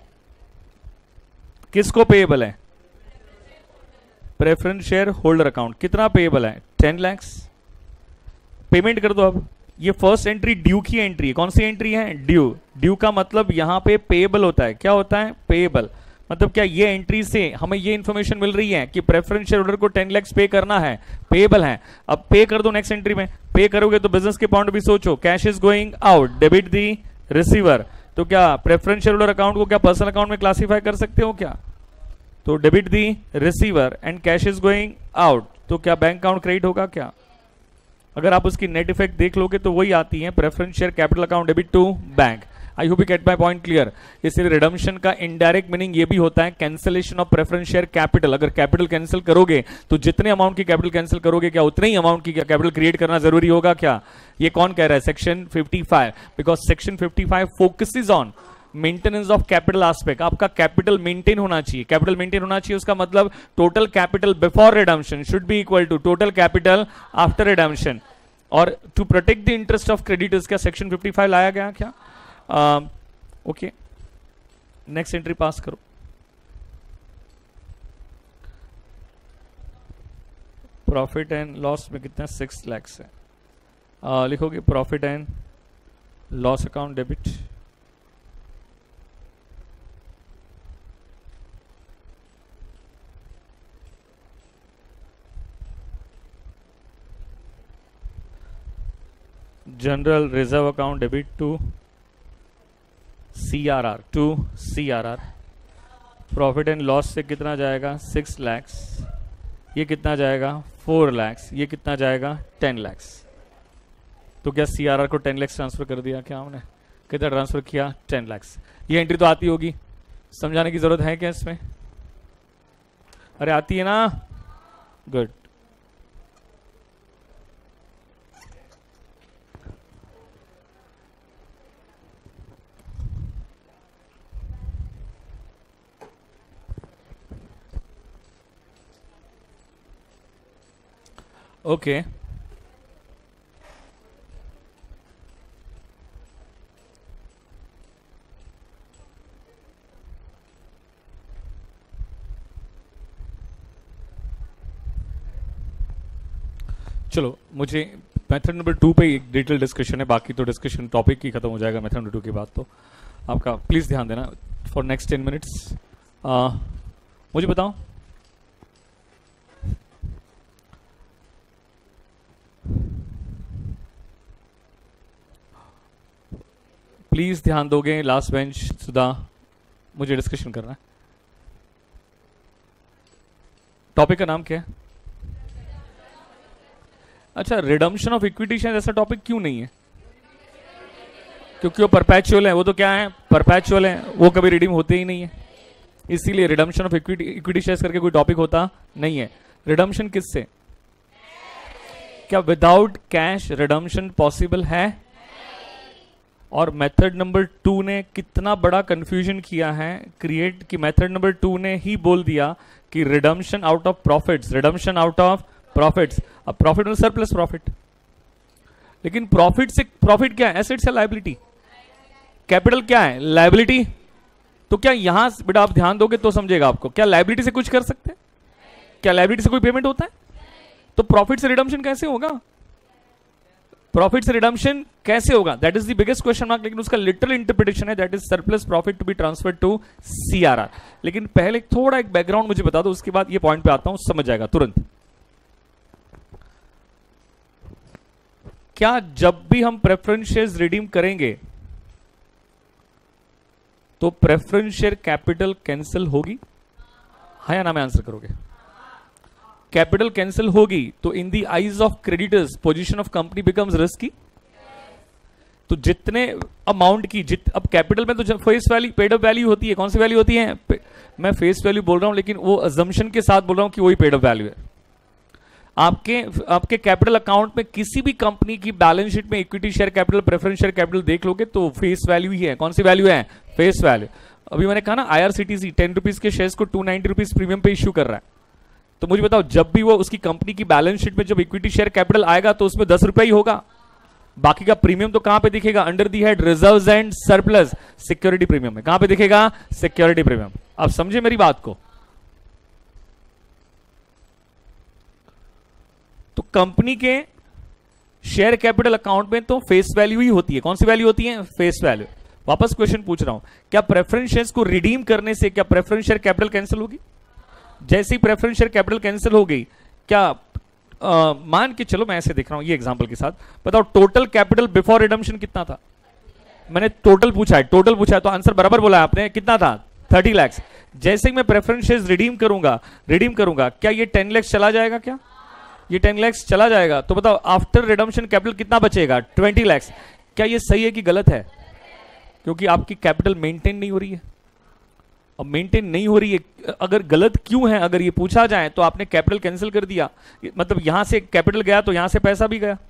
किसको पेएबल है? Preference share holder account. कितना पेएबल है? टेन लैक्स। पेमेंट कर दो। अब ये फर्स्ट एंट्री ड्यू की एंट्री है। कौन सी एंट्री है? ड्यू। ड्यू का मतलब यहां पे पेएबल होता है। क्या होता है? पेएबल। मतलब क्या ये एंट्री से हमें ये इंफॉर्मेशन मिल रही है कि प्रेफरेंस शेयर होल्डर को टेन लैक्स पे करना है, पेएबल है। अब पे कर दो नेक्स्ट एंट्री में। पे करोगे तो बिजनेस के पॉइंट भी सोचो, cash is going out, debit the receiver. तो क्या प्रेफरेंस शेयर होल्डर अकाउंट को क्या पर्सनल अकाउंट में क्लासीफाई कर सकते हो क्या? तो debit the receiver and cash is going out, तो क्या बैंक अकाउंट क्रेडिट होगा क्या? अगर आप उसकी नेट इफेक्ट देख लोगे तो वही आती है, preference share capital account debit to bank. I hope you get my point clear. इसलिए रिडम्पशन का इनडायरेक्ट मीनिंग ये भी होता है cancellation of preference share capital. अगर कैपिटल कैंसिल करोगे तो जितने अमाउंट की कैपिटल कैंसिल करोगे क्या उतने ही अमाउंट की कैपिटल क्रिएट करना जरूरी होगा क्या? ये कौन कह रहा है? Section fifty five. Because section fifty five focuses on maintenance of capital aspect. आपका कैपिटल मेंटेन होना चाहिए। कैपिटल मेंटेन होना चाहिए उसका मतलब total capital before redemption should be equal to total capital after redemption. और to protect the interest of creditors क्या सेक्शन फिफ्टी फाइव लाया गया क्या? ओके, नेक्स्ट एंट्री पास करो। प्रॉफिट एंड लॉस में कितना? सिक्स लैक्स है। uh, लिखोगे profit and loss account debit. General reserve account debit to C R R to C R R. Profit and loss से कितना जाएगा? सिक्स लैक्स। ये कितना जाएगा? फोर लैक्स। ये कितना जाएगा? टेन लैक्स। तो क्या सी आर आर को टेन लैक्स ट्रांसफर कर दिया क्या हमने? कितना ट्रांसफर किया? टेन लैक्स। ये एंट्री तो आती होगी, समझाने की जरूरत है क्या इसमें? अरे आती है ना? गुड। Okay okay. चलो, मुझे मेथड नंबर टू पे एक डिटेल डिस्कशन है, बाकी तो डिस्कशन टॉपिक ही खत्म हो जाएगा मेथड नंबर टू के बाद। तो आपका प्लीज ध्यान देना फॉर नेक्स्ट टेन मिनट्स। मुझे बताओ प्लीज ध्यान दोगे। लास्ट बेंच सुधा, मुझे डिस्कशन करना है। टॉपिक का नाम क्या है? अच्छा, रिडम्पशन ऑफ इक्विटी शेयर ऐसा टॉपिक क्यों नहीं है? क्योंकि वो परपैचुअल है। वो तो क्या है? परपैचुअल है, वो कभी रिडीम होते ही नहीं है। इसीलिए redemption of equity equity shares करके कोई टॉपिक होता नहीं है। रिडम्पशन किससे? क्या विदाउट कैश रिडम्पशन पॉसिबल है? और मेथड नंबर टू ने कितना बड़ा कंफ्यूजन किया है क्रिएट, कि मेथड नंबर टू ने ही बोल दिया कि redemption out of profits, redemption out of profits. अब प्रॉफिट में सरप्लस प्रॉफिट, लेकिन प्रॉफिट से प्रॉफिट क्या है? एसेट्स या लायबिलिटी? कैपिटल क्या है? लायबिलिटी। तो क्या यहां बेटा आप ध्यान दोगे तो समझेगा आपको, क्या लायबिलिटी से कुछ कर सकते हैं? क्या लायबिलिटी से कोई पेमेंट होता है? तो प्रॉफिट से रिडम्पशन कैसे होगा? प्रॉफिट से रिडम्पशन कैसे होगा? That is the biggest question mark. लेकिन उसका लिटरल इंटरप्रिटेशन है that is surplus profit to be transfer to CRR. लेकिन पहले थोड़ा एक बैकग्राउंड मुझे बता दो, उसके बाद ये पॉइंट पे आता हूं, समझ जाएगा तुरंत। क्या जब भी हम प्रेफरेंस शेयर्स रिडीम करेंगे तो प्रेफरेंस शेयर कैपिटल कैंसिल होगी, हाँ या ना में आंसर करोगे? कैपिटल कैंसिल होगी तो in the eyes of creditors position of company becomes risky. तो जितने अमाउंट की जित अब कैपिटल में तो face value paid up value होती है, कौन सी वैल्यू होती है? मैं फेस वैल्यू बोल रहा हूं लेकिन वो अजम्पशन के साथ बोल रहा हूं कि वही पेड अप वैल्यू है। आपके आपके कैपिटल अकाउंट में किसी भी कंपनी की बैलेंस शीट में equity share capital preference share capital देख लोगे तो फेस वैल्यू ही है। कौन सी वैल्यू है? Face value. अभी मैंने कहा ना आईआरसीटीसी टेन रुपीज के शेयर्स को टू नाइनटी रुपीज प्रीमियम पे इश्यू कर रहा है, तो मुझे बताओ जब भी वो उसकी कंपनी की बैलेंस शीट में जब इक्विटी शेयर कैपिटल आएगा तो उसमें दस रुपए ही होगा, बाकी का प्रीमियम तो कहां पे दिखेगा? Under the head reserves and surplus security premium में। कहां पे दिखेगा? Security premium. अब समझे मेरी बात को? तो कंपनी के शेयर कैपिटल अकाउंट में तो फेस वैल्यू ही होती है। कौन सी वैल्यू होती है? Face value. वापस क्वेश्चन पूछ रहा हूं, क्या प्रेफरेंस शेयर्स को रिडीम करने से क्या प्रेफरेंस शेयर कैपिटल कैंसिल होगी? जैसे ही प्रेफरेंस शेयर कैपिटल कैंसिल हो गई, क्या आ, मान के चलो मैं ऐसे देख रहा हूं ये एग्जांपल के साथ, बताओ टोटल कैपिटल बिफोर रिडम्पशन कितना था? मैंने टोटल पूछा है, टोटल पूछा है तो आंसर बराबर बोला है आपने, कितना था? थर्टी लैक्स। जैसे ही मैं प्रेफरेंस शेयर्स रिडीम करूंगा रिडीम करूंगा क्या ये टेन लैक्स चला जाएगा? क्या ये टेन लैक्स चला जाएगा? तो बताओ आफ्टर रिडम्पशन कैपिटल कितना बचेगा? ट्वेंटी लैक्स। क्या ये सही है कि गलत है? क्योंकि आपकी कैपिटल मेंटेन नहीं हो रही है। अब मेंटेन नहीं हो रही है, अगर गलत क्यों है अगर ये पूछा जाए तो आपने कैपिटल कैंसिल कर दिया, मतलब यहां से कैपिटल गया तो यहां से पैसा भी गया,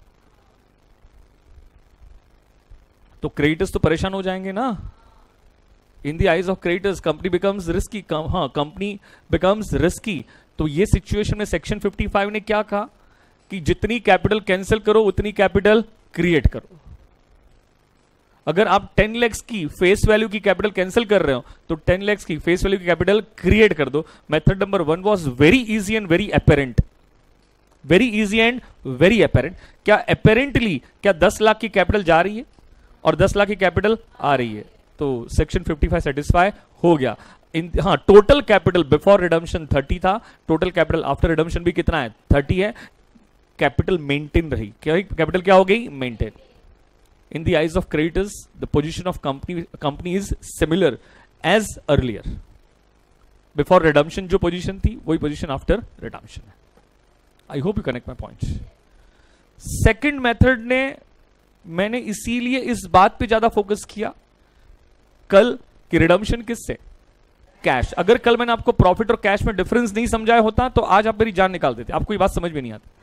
तो क्रेडिटर्स तो परेशान हो जाएंगे ना। In the eyes of creditors company becomes risky. हाँ, कंपनी बिकम्स रिस्की। तो ये सिचुएशन में सेक्शन फिफ्टी फाइव ने क्या कहा कि जितनी कैपिटल कैंसिल करो उतनी कैपिटल क्रिएट करो। अगर आप टेन लैक्स की फेस वैल्यू की कैपिटल कैंसिल कर रहे हो तो टेन लैक्स की फेस वैल्यू की कैपिटल क्रिएट कर दो। Method number one was very easy and very apparent. Very easy and very apparent. क्या अपेरेंटली क्या दस लाख की कैपिटल जा रही है और दस लाख की कैपिटल आ रही है, तो सेक्शन फिफ्टी फाइव सेटिस्फाई हो गया। इन हाँ, total capital before redemption thirty था, टोटल कैपिटल आफ्टर रिडम्पशन भी कितना है? थर्टी है। कैपिटल मेंटेन रही। क्या कैपिटल क्या हो गई? Maintain. In the eyes of creditors, the position of company company is similar as earlier. Before redemption जो position थी वही position after redemption है। I hope you connect my points. Second method ने मैंने इसीलिए इस बात पे ज्यादा फोकस किया कल कि रिडम्पशन किससे? कैश। अगर कल मैंने आपको प्रॉफिट और कैश में डिफरेंस नहीं समझाया होता तो आज आप मेरी जान निकाल देते। आपको ये बात समझ में नहीं आती।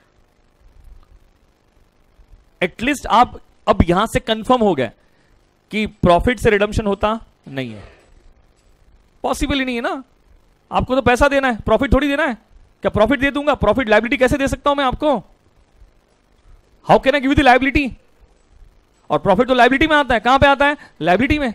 एटलीस्ट आप अब यहां से कंफर्म हो गए कि प्रॉफिट से रिडम्पशन होता नहीं है, पॉसिबल ही नहीं है ना। आपको तो पैसा देना है, प्रॉफिट थोड़ी देना है। क्या प्रॉफिट दे दूंगा? प्रॉफिट लायबिलिटी कैसे दे सकता हूं मैं आपको? How can I give you the liability? और प्रॉफिट तो लायबिलिटी में आता है। कहां पे आता है? लायबिलिटी में।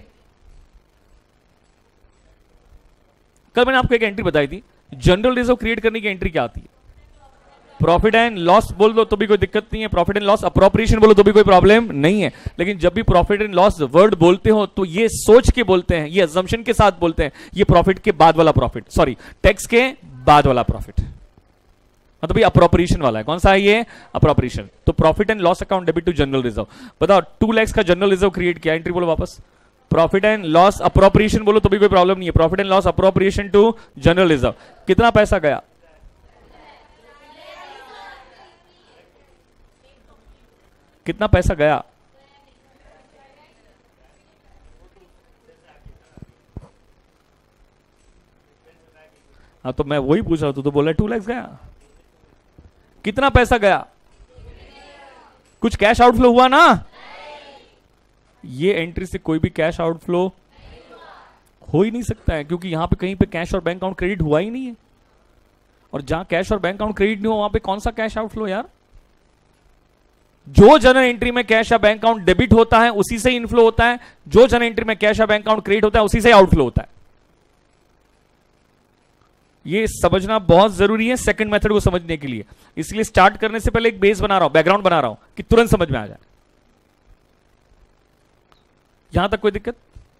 कल मैंने आपको एक एंट्री बताई थी, जनरल रिजर्व क्रिएट करने की एंट्री क्या आती है? प्रॉफिट एंड लॉस बोल दो तो भी कोई दिक्कत नहीं है, प्रॉफिट एंड लॉस अप्रोप्रिएशन बोलो तो भी कोई प्रॉब्लम नहीं है। लेकिन जब भी प्रॉफिट एंड लॉस वर्ड बोलते हो तो ये सोच के बोलते हैं, ये अजम्पशन के साथ बोलते हैं, ये प्रॉफिट के बाद वाला प्रॉफिट, सॉरी टैक्स के बाद वाला प्रॉफिट, मतलब ये अप्रोप्रिएशन वाला है। कौन सा है ये? अप्रोप्रिएशन। तो profit and loss account debit to general reserve. बताओ टू लैक्स का जनरल रिजर्व क्रिएट किया, एंट्री बोलो वापस। प्रॉफिट एंड लॉस अप्रोप्रिएशन बोलो तो भी कोई प्रॉब्लम नहीं है। Profit and loss appropriation to general reserve. कितना पैसा गया? कितना पैसा गया? हाँ, तो मैं वही पूछ रहा हूं, तो बोला टू लैक्स गया। कितना पैसा गया? कुछ कैश आउटफ्लो हुआ ना? ये एंट्री से कोई भी कैश आउटफ्लो हो ही नहीं सकता है, क्योंकि यहां पे कहीं पे कैश और बैंक अकाउंट क्रेडिट हुआ ही नहीं है। और जहां कैश और बैंक अकाउंट क्रेडिट नहीं हुआ वहां पे कौन सा कैश आउटफ्लो यार? जो जनरल एंट्री में कैश या बैंक अकाउंट डेबिट होता है उसी से इनफ्लो होता है, जो जनरल एंट्री में कैश या बैंक अकाउंट क्रेडिट होता है उसी से आउटफ्लो होता है। ये समझना बहुत जरूरी है सेकंड मेथड को समझने के लिए। इसलिए स्टार्ट करने से पहले एक बेस बना रहा हूं, बैकग्राउंड बना रहा हूं कि तुरंत समझ में आ जाए। यहां तक कोई दिक्कत?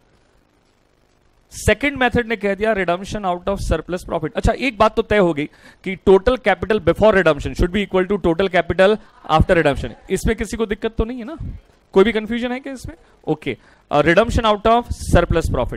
सेकंड मेथड ने कह दिया redemption out of surplus profit. अच्छा, एक बात तो तय हो गई कि total capital before redemption should be equal to total capital after redemption. इसमें किसी को दिक्कत तो नहीं है ना? कोई भी कंफ्यूजन है क्या इसमें? Okay, redemption out of surplus profit.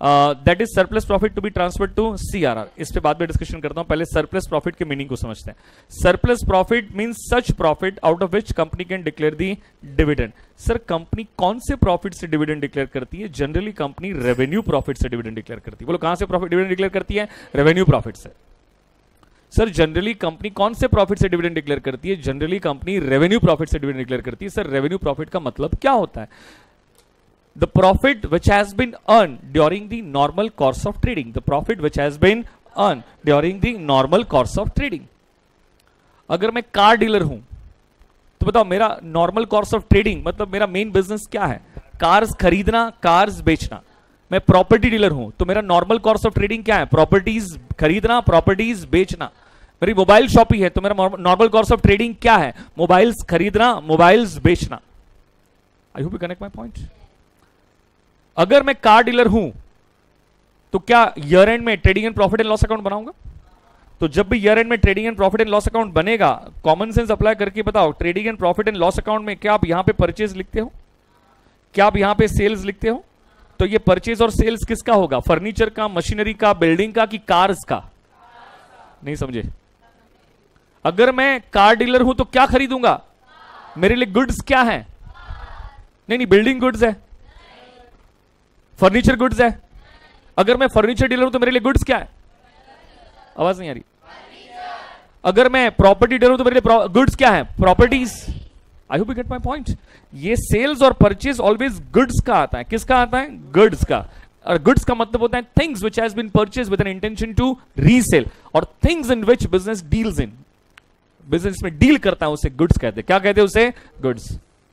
That is surplus profit to be transfer to CRR. इस पे बाद में डिस्कशन करता हूं, पहले सरप्लस प्रॉफिट के मीनिंग को समझते हैं। Surplus profit means such profit out of which company can declare the dividend. Sir company कौन से प्रॉफिट से डिविडेंड डिक्लेयर करती है? जनरली कंपनी रेवेन्यू प्रॉफिट से डिविडेंड डिक्लेयर करती है। बोलो कहां से प्रॉफिट डिविडेंड डिक्लेयर करती है? रेवेन्यू प्रॉफिट से। सर जनरली कंपनी कौन से प्रॉफिट से डिविडेंड डिक्लेयर करती है? जनरली कंपनी रेवेन्यू प्रॉफिट से डिविडेंड डिक्लेयर करती है। सर रेवेन्यू प्रॉफिट का मतलब क्या होता है? The profit which has been earn during the normal course of trading. The profit which has been earn during the normal course of trading. अगर मैं कार डीलर हूं तो बताओ मेरा नॉर्मल कोर्स ऑफ ट्रेडिंग मतलब मेरा मेन बिजनेस क्या है? कार्स खरीदना, कार्स बेचना। मैं प्रॉपर्टी डीलर हूं तो मेरा नॉर्मल कोर्स ऑफ ट्रेडिंग क्या है? प्रॉपर्टीज खरीदना, प्रॉपर्टीज बेचना। मेरी मोबाइल शॉप ही है तो मेरा नॉर्मल कोर्स ऑफ ट्रेडिंग क्या है? मोबाइल्स खरीदना, मोबाइल्स बेचना। I hope you connect my point. अगर मैं कार डीलर हूं तो क्या ईयर एंड में trading and profit and loss account बनाऊंगा? तो जब भी ईयर एंड में trading and profit and loss account बनेगा, कॉमन सेंस अप्लाई करके बताओ, trading and profit and loss account में क्या आप यहां पे परचेज लिखते हो? क्या आप यहां पे सेल्स लिखते हो? तो ये परचेज और सेल्स किसका होगा? फर्नीचर का, मशीनरी का, बिल्डिंग का कि कार्स का? नहीं समझे। अगर मैं कार डीलर हूं तो क्या खरीदूंगा? मेरे लिए गुड्स क्या है? नहीं नहीं, बिल्डिंग गुड्स है, फर्नीचर गुड्स है। अगर मैं फर्नीचर डीलर हूं तो मेरे लिए गुड्स क्या है? आवाज नहीं आ रही। अगर मैं प्रॉपर्टी डीलर हूं तो मेरे लिए गुड्स क्या है? Properties. I hope you get my point. ये सेल्स और परचेज ऑलवेज गुड्स का आता है। किसका आता है? गुड्स का। और गुड्स का मतलब होता है things which has been purchase with an intention to resale, और things in which business deals in, business में डील करता है उसे गुड्स कहते हैं। क्या कहते हैं उसे? गुड्स।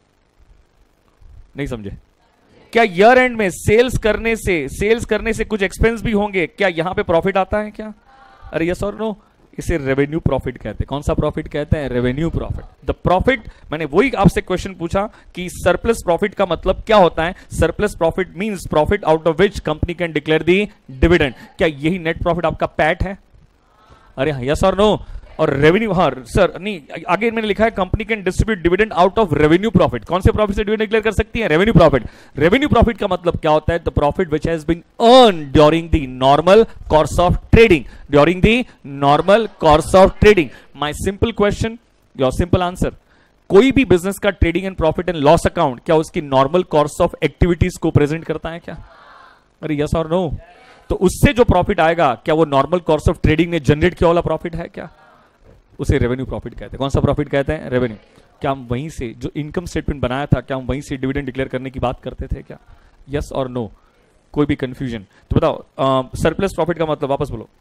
नहीं समझे। क्या ईयर एंड में सेल्स करने से सेल्स करने से कुछ एक्सपेंस भी होंगे? क्या यहां पे प्रॉफिट आता है क्या? अरे यस और नो। इसे रेवेन्यू प्रॉफिट कहते हैं। कौन सा प्रॉफिट कहते हैं? Revenue profit. द प्रॉफिट, मैंने वही आपसे क्वेश्चन पूछा कि सरप्लस प्रॉफिट का मतलब क्या होता है? Surplus profit means profit out of which company can declare the dividend. क्या यही नेट प्रॉफिट आपका पैट है? अरे हाँ, यस और नो। और रेवेन्यू, हाँ सर नहीं, आगे मैंने लिखा है company can distribute dividend out of revenue profit. कौन से प्रॉफिट से डिविडेंड डिक्लेयर कर सकती है? Revenue profit. रेवेन्यू प्रॉफिट का मतलब क्या होता है? The profit which has been earn during the normal course of trading. During the normal course of trading. My simple question, your simple answer. कोई भी बिजनेस का trading and profit and loss account क्या उसकी नॉर्मल कोर्स ऑफ एक्टिविटीज को प्रेजेंट करता है क्या? अरे यस और नो। तो उससे जो प्रॉफिट आएगा क्या वो नॉर्मल कोर्स ऑफ ट्रेडिंग ने जनरेट किया वाला प्रॉफिट है क्या? उसे रेवेन्यू प्रॉफिट कहते हैं। कौन सा प्रॉफिट कहते हैं? रेवेन्यू। क्या हम वहीं से जो इनकम स्टेटमेंट बनाया था, क्या हम वहीं से डिविडेंड डिक्लेयर करने की बात करते थे क्या? यस और नो। कोई भी कंफ्यूजन? तो बताओ सरप्लस प्रॉफिट का मतलब, वापस बोलो।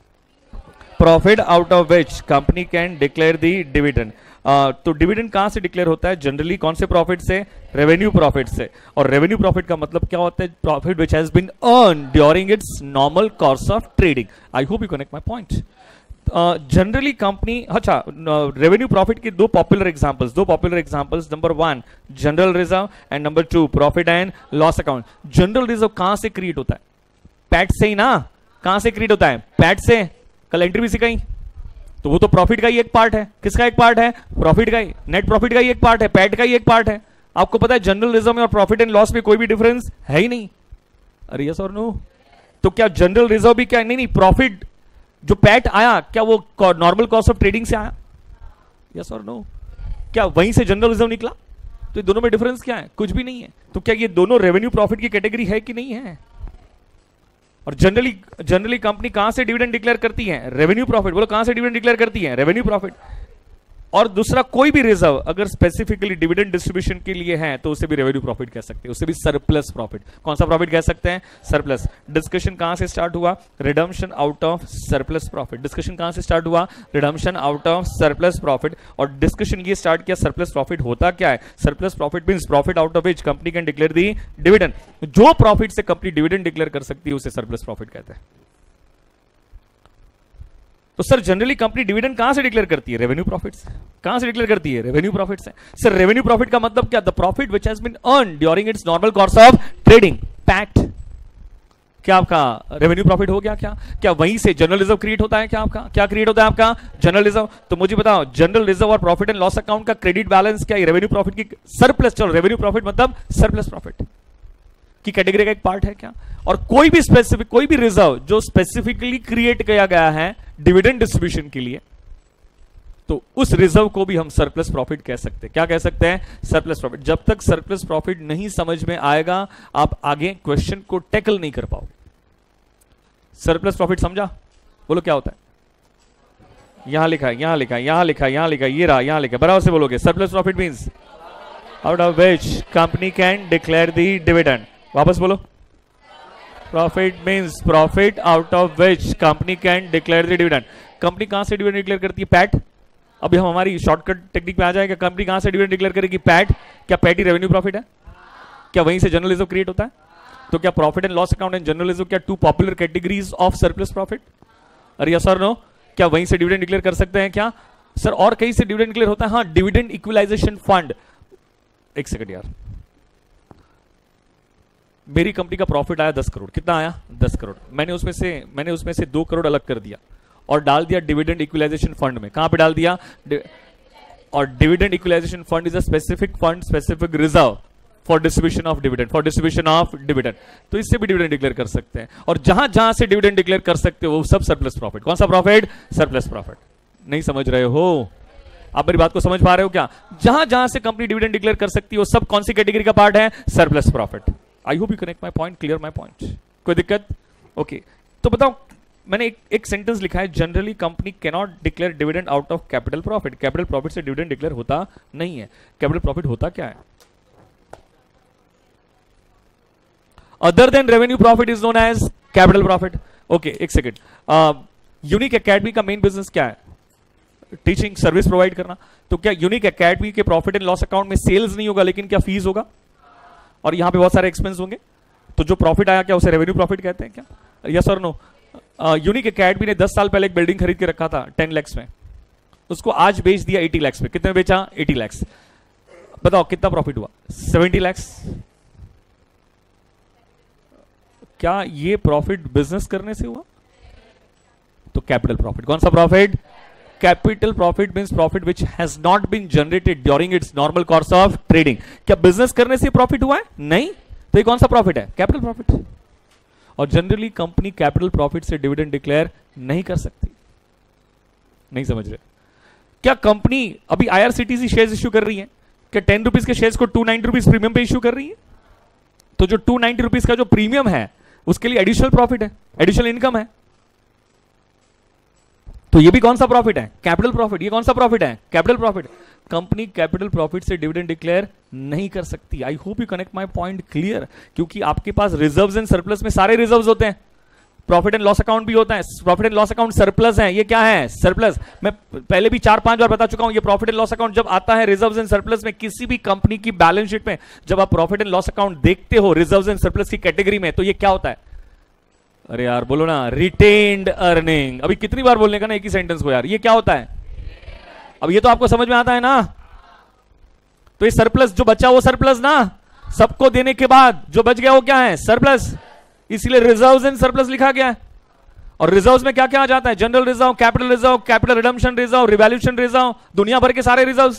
Profit out of which company can declare the dividend. तो डिविडेंड कहां से डिक्लेयर होता है? जनरली कौन से प्रॉफिट से? रेवेन्यू प्रॉफिट से। और रेवेन्यू प्रॉफिट का मतलब क्या होता है? Profit which has been earn during its normal course of trading. I hope you connect my point. Generally company, अच्छा रेवेन्यू प्रॉफिट के दो पॉपुलर एग्जांपल्स, दो popular examples. Number one general reserve and number two profit and loss account. General reserve कहां से क्रिएट होता है? पैट से ही ना। कहां से क्रिएट होता है? पैट से। कल एंट्री भी सिखाई, तो वो तो प्रॉफिट का ही एक पार्ट है। किसका एक पार्ट है? प्रॉफिट का ही। नेट प्रॉफिट का ही एक पार्ट है, पैट का ही एक पार्ट है। आपको पता है जनरल रिजर्व में और प्रॉफिट एंड लॉस में कोई भी डिफरेंस है ही नहीं। अरे यस और नो। तो क्या जनरल रिजर्व भी क्या? नहीं नहीं, प्रॉफिट जो पैट आया क्या वो नॉर्मल कॉस्ट ऑफ ट्रेडिंग से आया? यस और नो। क्या वहीं से जनरल रिजर्व निकला? तो दोनों में डिफरेंस क्या है? कुछ भी नहीं है। तो क्या ये दोनों रेवेन्यू प्रॉफिट की कैटेगरी है कि नहीं है? और जनरली जनरली कंपनी कहां से डिविडेंड डिक्लेयर करती है? Revenue profit. बोलो कहां से डिविडेंड डिक्लेयर करती है? Revenue profit. और दूसरा कोई भी रिजर्व अगर स्पेसिफिकली डिविडेंड डिस्ट्रीब्यूशन के लिए है तो उसे भी रेवेन्यू प्रॉफिट कह सकते हैं, उसे भी सरप्लस प्रॉफिट। कौन सा प्रॉफिट कह सकते हैं? सरप्लस। डिस्कशन कहां से स्टार्ट हुआ? Redemption out of surplus profit. Discussion कहां से स्टार्ट हुआ? Redemption out of surplus profit. और डिस्कशन ये स्टार्ट किया सरप्लस प्रॉफिट होता क्या है? Surplus profit means profit out of which company can declare the dividend. जो प्रॉफिट से कंपनी डिविडेंड डिक्लेयर कर सकती है उसे सरप्लस प्रॉफिट कहते हैं। तो सर जनरली कंपनी डिविडेंड कहां से डिक्लेयर करती है? रेवेन्यू प्रॉफिट से। कहां से डिक्लेयर करती है? रेवेन्यू प्रॉफिट से। सर रेवेन्यू प्रॉफिट का मतलब क्या? The profit which has been earn during its normal course of trading. PAT क्या आपका रेवेन्यू प्रॉफिट हो गया? क्या क्या वहीं से जनरल रिजर्व क्रिएट होता है? क्या आपका क्या क्रिएट होता है? आपका जनरल रिजर्व। तो मुझे बताओ जनरल रिजर्व और प्रॉफिट एंड लॉस अकाउंट का क्रेडिट बैलेंस क्या है? रेवेन्यू प्रॉफिट की सरप्लस। चलो रेवेन्यू प्रॉफिट मतलब सरप्लस प्रॉफिट। की कैटेगरी का एक पार्ट है क्या? और कोई भी स्पेसिफिक कोई भी रिजर्व जो स्पेसिफिकली क्रिएट किया गया है डिविडेंड डिस्ट्रीब्यूशन के लिए, तो उस रिजर्व को भी हम सरप्लस प्रॉफिट कह सकते हैं। क्या कह सकते हैं? Surplus profit. जब तक सरप्लस प्रॉफिट नहीं समझ में आएगा आप आगे क्वेश्चन को टैकल नहीं कर पाओगे। सरप्लस प्रॉफिट समझा? बोलो क्या होता है? यहां लिखा है, यहां लिखा है, यहां लिखा है, यहां लिखा है, ये रहा, यहां लिखा है, बराबर से बोलोगे। Surplus profit means out of which company can declare the dividend. वापस बोलो। Profit means profit out of which company can declare the dividend. Company कहां से डिविडेंड डिक्लेयर करती है? पैट। अभी हम हमारी शॉर्टकट टेक्निक में आ जाएगा। कंपनी कहां से डिविडेंड डिक्लेयर करेगी? पैट। क्या पैट ही रेवेन्यू प्रॉफिट है? क्या वहीं से जनरल रिजर्व क्रिएट होता है? तो क्या profit and loss account and general reserve क्या two popular categories of surplus profit? अरे यस और नो? क्या वहीं से डिविडेंड डिक्लेयर कर सकते हैं क्या सर? और कहीं से डिविडेंड डिक्लेयर होता है? हाँ, डिविडेंड इक्विलाइजेशन फंड। एक सेकंड यार, मेरी कंपनी का प्रॉफिट आया दस करोड़। कितना आया? दस करोड़। मैंने उसमें से मैंने उसमें से दो करोड़ अलग कर दिया और डाल दिया डिविडेंड इक्विलाइजेशन फंड में। कहां पे डाल दिया? और dividend equalisation fund is a specific fund, specific reserve for distribution of dividend, for distribution of dividend. तो इससे भी डिविडेंड डिक्लेयर कर सकते हैं। और जहां जहां से डिविडेंड डिक्लेयर कर सकते हो वो सब सरप्लस प्रॉफिट। कौन सा प्रॉफिट? Surplus profit. नहीं समझ रहे हो? आप मेरी बात को समझ पा रहे हो क्या? जहां जहां से कंपनी डिविडेंड डिक्लेयर कर सकती है वो सब कौन सी कैटेगरी का पार्ट है? Surplus profit. I hope you connect my point, clear my point? कोई दिक्कत? Okay okay. तो बताओ, मैंने एक एक सेंटेंस लिखा है, generally company can not declare dividend out of capital profit. Capital profit से डिविडेंड डिक्लेयर होता नहीं है। कैपिटल प्रॉफिट होता क्या है? Other than revenue profit is known as capital profit. Okay, एक सेकेंड। यूनिक एकेडमी का मेन बिजनेस क्या है? टीचिंग सर्विस प्रोवाइड करना। तो क्या यूनिक एकेडमी के प्रॉफिट एंड लॉस अकाउंट में सेल्स नहीं होगा, लेकिन क्या फीस होगा और यहां पे बहुत सारे एक्सपेंस होंगे? तो जो प्रॉफिट आया क्या उसे रेवेन्यू प्रॉफिट कहते हैं क्या? यस और नो? यूनिक एकेडमी ने दस साल पहले एक बिल्डिंग खरीद के रखा था टेन लैक्स में, उसको आज बेच दिया एटी लैक्स में। कितने में बेचा? एटी लैक्स। बताओ कितना प्रॉफिट हुआ? सेवेंटी लैक्स। क्या ये प्रॉफिट बिजनेस करने से हुआ? तो कैपिटल प्रॉफिट। कौन सा profit? Capital profit means profit which has not been generated during its normal course of trading. क्या बिजनेस करने से प्रॉफिट हुआ है? नहीं। तो ये कौन सा प्रॉफिट है? Capital profit. और जनरली कंपनी कैपिटल प्रॉफिट से डिविडेंड डिक्लेयर नहीं कर सकती। नहीं समझ रहे? क्या कंपनी अभी आईआरसीटीसी शेयर्स इश्यू कर रही है, क्या टेन रुपीज के शेयर्स को टू नाइनटी रुपीज प्रीमियम पे इश्यू कर रही है? तो जो टू नाइनटी रुपीज का जो प्रीमियम है उसके लिए एडिशनल प्रॉफिट है, एडिशनल इनकम है। तो ये भी कौन सा प्रॉफिट है? Capital profit. ये कौन सा प्रॉफिट है? Capital profit. Company capital profit से डिविडेंड डिक्लेयर नहीं कर सकती। I hope you connect my point, clear? क्योंकि आपके पास रिजर्व्स एंड सरप्लस में सारे रिजर्व्स होते हैं, प्रॉफिट एंड लॉस अकाउंट भी होता है। Profit and loss account surplus है। ये क्या है? सरप्लस। मैं पहले भी चार पांच बार बता चुका हूं, ये प्रॉफिट एंड लॉस अकाउंट जब आता है रिजर्व्स एंड सरप्लस में, किसी भी कंपनी की बैलेंस शीट में जब आप प्रॉफिट एंड लॉस अकाउंट देखते हो रिजर्व्स एंड सरप्लस की कैटेगरी में, तो ये क्या होता है? अरे यार बोलो ना, रिटेन्ड अर्निंग। अभी कितनी बार बोलने का ना एक ही सेंटेंस को यार, ये क्या होता है? अब ये तो आपको समझ में आता है ना? तो ये सरप्लस जो बचा वो सरप्लस ना, सबको देने के बाद जो बच गया वो क्या है? सरप्लस। इसलिए रिजर्व्स एंड सरप्लस लिखा गया है। और रिजर्व्स में क्या क्या आ जाता है? General reserve, capital reserve, capital redemption reserve, revaluation reserve, दुनिया भर के सारे रिजर्व्स।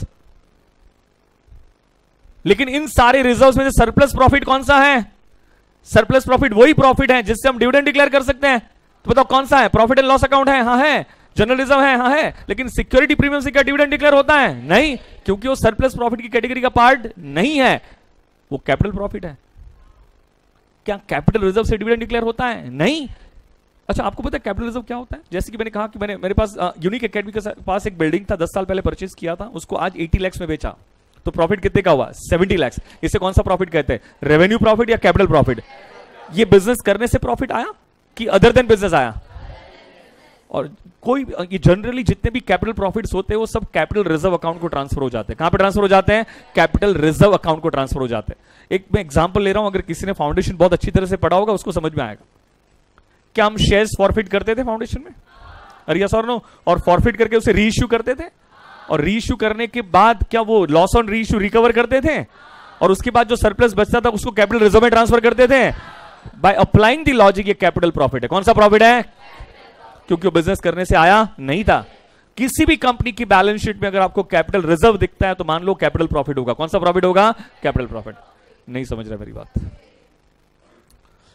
लेकिन इन सारे रिजर्व्स में से सरप्लस प्रॉफिट कौन सा है? सरप्लस प्रॉफिट वही प्रॉफिट है जिससे हम डिविडेंड डिक्लेयर कर सकते हैं। तो बताओ कौन सा है? प्रॉफिट एंड लॉस अकाउंट है? हाँ है। जनरल रिजर्व है? हाँ है। लेकिन सिक्योरिटी प्रीमियम से क्या डिविडेंड डिक्लेयर होता है? नहीं, क्योंकि वो सरप्लस प्रॉफिट की कैटेगरी का पार्ट नहीं है, वो कैपिटल प्रॉफिट है। क्या कैपिटल रिजर्व से डिविडेंड डिक्लेयर होता है? नहीं। अच्छा, आपको पता है कैपिटल रिजर्व क्या होता है? जैसे कि मैंने कहा कि मैंने मेरे पास यूनिक एकेडमी के पास एक बिल्डिंग था, दस साल पहले परचेज किया था, उसको आज एटी लैक्स में बेचा, तो प्रॉफिट कितने का हुआ? सेवेंटी लैक्स। इसे कौन सा प्रॉफिट कहते हैं? रेवेन्यू प्रॉफिट या कैपिटल प्रॉफिट? ये बिजनेस करने से प्रॉफिट आया कि अदर देन बिजनेस आया? और कोई ये जनरली जितने भी कैपिटल प्रॉफिट्स होते हैं वो सब कैपिटल रिजर्व अकाउंट को ट्रांसफर हो जाते हैं। कहां पे ट्रांसफर हो जाते हैं? कैपिटल रिजर्व अकाउंट को ट्रांसफर हो जाते हैं। एक मैं एग्जांपल ले रहा हूं, अगर किसी ने फाउंडेशन बहुत अच्छी तरह से पढ़ा होगा उसको समझ में आएगा। क्या हम शेयर्स फॉरफिट करते थे फाउंडेशन में? अरे यस और नो? और फॉरफिट करके उसे री इश्यू करते थे, और री इश्यू करने के बाद क्या वो loss on reissue recover करते थे, और उसके बाद जो सरप्लस बचता था उसको कैपिटल रिजर्व में ट्रांसफर करते थे। बाय अप्लाइंग द लॉजिक ये कैपिटल प्रॉफिट है। कौन सा प्रॉफिट है? क्योंकि वो बिजनेस करने से आया नहीं था। किसी भी कंपनी की बैलेंस शीट में अगर आपको कैपिटल रिजर्व दिखता है तो मान लो कैपिटल प्रॉफिट होगा। कौन सा प्रॉफिट होगा? Capital profit. नहीं समझ रहे मेरी बात?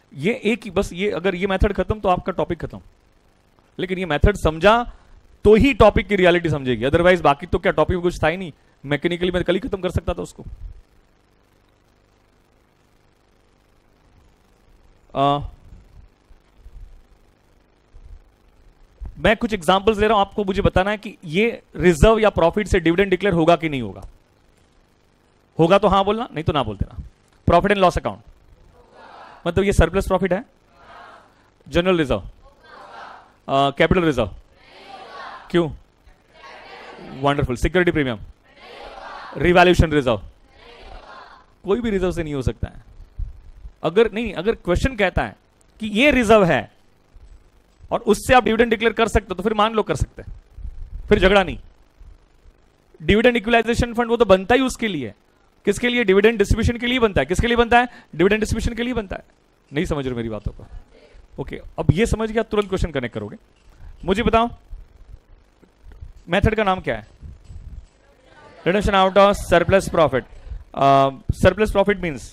ये एक ही बस, ये अगर ये मेथड खत्म तो आपका टॉपिक खत्म, लेकिन ये मेथड समझा तो ही टॉपिक की रियलिटी समझेगी, अदरवाइज बाकी तो क्या टॉपिक में कुछ था ही नहीं, मैकेनिकली मैं कल ही खत्म कर सकता था उसको। आ, मैं कुछ एग्जांपल्स दे रहा हूं आपको, मुझे बताना है कि ये रिजर्व या प्रॉफिट से डिविडेंड डिक्लेयर होगा कि नहीं होगा। होगा तो हां बोलना, नहीं तो ना बोल देना। प्रॉफिट एंड लॉस अकाउंट मतलब ये सरप्लस प्रॉफिट है, जनरल रिजर्व, कैपिटल रिजर्व, क्यों? Wonderful. Security premium, revaluation reserve, कोई भी रिजर्व से नहीं हो सकता है। अगर नहीं, अगर क्वेश्चन कहता है कि ये रिजर्व है और उससे आप डिविडेंड डिक्लेयर कर सकते हो तो फिर मान लो कर सकते हैं, फिर झगड़ा नहीं। डिविडेंड इक्वलाइजेशन फंड वो तो बनता ही उसके लिए, किसके लिए? डिविडेंड डिस्ट्रीब्यूशन के लिए बनता है। किसके लिए बनता है? डिविडेंड डिस्ट्रीब्यूशन के लिए बनता है। नहीं समझ रहे मेरी बातों को? ओके, अब ये समझ गया, तुरंत क्वेश्चन कनेक्ट करोगे। मुझे बताओ मेथड का नाम क्या है? Redemption out of surplus profit. Surplus profit means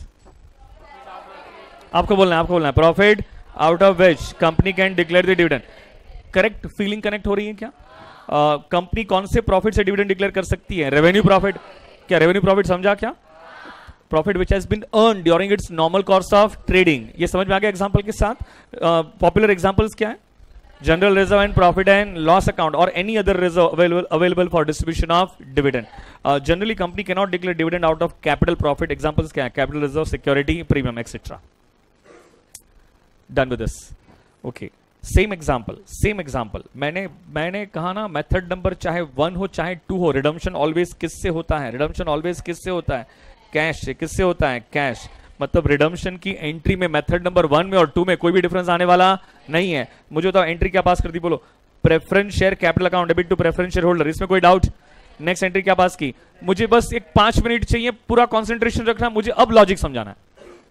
आपको बोलना है, आपको बोलना है profit out of which company can declare the dividend. Correct, feeling connect हो रही है क्या? कंपनी uh, कौन से प्रॉफिट से डिविडेंड डिक्लेयर कर सकती है? Revenue profit. क्या रेवेन्यू प्रॉफिट समझा क्या? Profit which has been earn during its normal course of trading. ये समझ में आ गया एग्जांपल के साथ? पॉपुलर uh, एग्जांपल्स क्या है? General reserve and profit and loss account और any other reserve available available for distribution of dividend. Generally company can not declare dividend out of capital profit. Examples क्या है? Capital reserve, security premium etcetera. Done with this. Okay, same example, same example मैंने मैंने कहा ना, मेथड नंबर चाहे वन हो चाहे टू हो, रिडम्पशन ऑलवेज किससे होता है? रिडम्पशन ऑलवेज किससे होता है? कैश से। किससे होता है? कैश। मतलब रिडम्पशन की एंट्री में मेथड नंबर वन में और टू में कोई भी डिफरेंस आने वाला नहीं है। मुझे बताओ एंट्री क्या पास कर दी? बोलो। Preference share capital account debit to preference share holder. इसमें कोई डाउट? नेक्स्ट एंट्री क्या पास की? मुझे बस एक पांच मिनट चाहिए, पूरा कॉन्सेंट्रेशन रखना, मुझे अब लॉजिक समझाना है।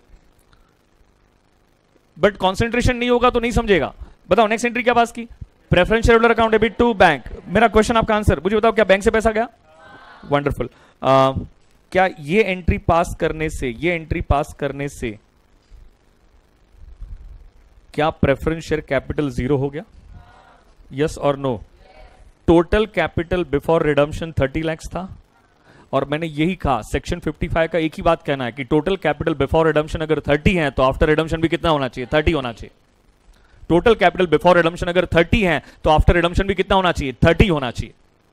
बट कॉन्सेंट्रेशन नहीं होगा तो नहीं समझेगा। बताओ नेक्स्ट एंट्री क्या पास की? Preference share holder account debit to bank. मेरा क्वेश्चन आपका आंसर मुझे बताओ, क्या बैंक से पैसा गया? वंडरफुल। क्या ये एंट्री पास करने से, ये एंट्री पास करने से क्या प्रेफरेंस शेयर कैपिटल जीरो हो गया? यस और no? Total capital before redemption thirty lakhs था और मैंने यही कहा सेक्शन फिफ्टी फाइव का एक ही बात कहना है कि टोटल कैपिटल बिफोर रिडम्पशन अगर थर्टी है तो आफ्टर रिडम्पशन भी कितना होना चाहिए? थर्टी होना चाहिए। टोटल कैपिटल बिफोर रिडम्पशन अगर थर्टी है तो आफ्टर रिडम्पशन भी कितना होना चाहिए? थर्टी होना चाहिए।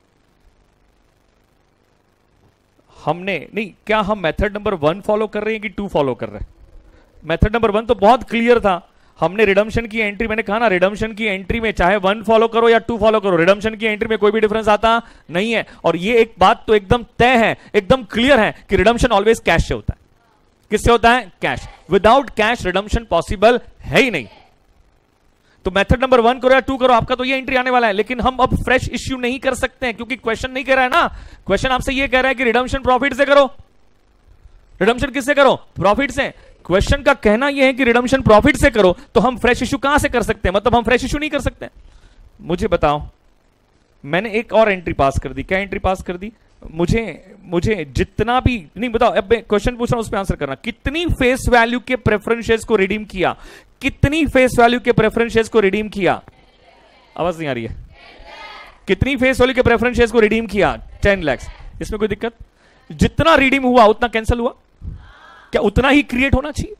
हमने नहीं, क्या हम मेथड नंबर वन फॉलो कर रहे हैं कि टू फॉलो कर रहे हैं? मेथड नंबर वन तो बहुत क्लियर था। हमने रिडम्पशन की एंट्री, मैंने कहा ना रिडम्पशन की एंट्री में चाहे वन फॉलो करो या टू फॉलो करो, रिडम्पशन की एंट्री में कोई भी डिफरेंस आता नहीं है। और ये एक बात तो एकदम तय है, एकदम क्लियर है कि रिडम्पशन ऑलवेज कैश से होता है। किससे होता है? Cash. Without cash redemption possible है ही नहीं। तो मेथड नंबर वन करो या टू करो, आपका तो ये एंट्री आने वाला है। लेकिन हम अब फ्रेश इश्यू नहीं कर सकते हैं क्योंकि क्वेश्चन नहीं कह रहा है ना, क्वेश्चन आपसे ये कह रहा है कि रिडम्पशन प्रॉफिट से करो। रिडम्पशन किससे करो? प्रॉफिट से। क्वेश्चन का कहना यह है कि रिडम्पशन प्रॉफिट से करो, तो हम फ्रेश इश्यू कहां से कर सकते हैं? मतलब हम फ्रेश इश्यू नहीं कर सकते। मुझे बताओ, मैंने एक और एंट्री पास कर दी। क्या एंट्री पास कर दी? मुझे मुझे जितना भी नहीं, बताओ अब क्वेश्चन पूछ रहा हूं उस पर आंसर करना। कितनी फेस वैल्यू के प्रेफरेंस शेयर्स को रिडीम किया? कितनी फेस वैल्यू के प्रेफरेंस शेयर्स को रिडीम किया? आवाज नहीं आ रही है। कितनी फेस वैल्यू के प्रेफरेंस शेयर्स को रिडीम किया? टेन लैक्स। इसमें कोई दिक्कत? जितना रिडीम हुआ उतना कैंसिल हुआ? क्या उतना ही क्रिएट होना चाहिए?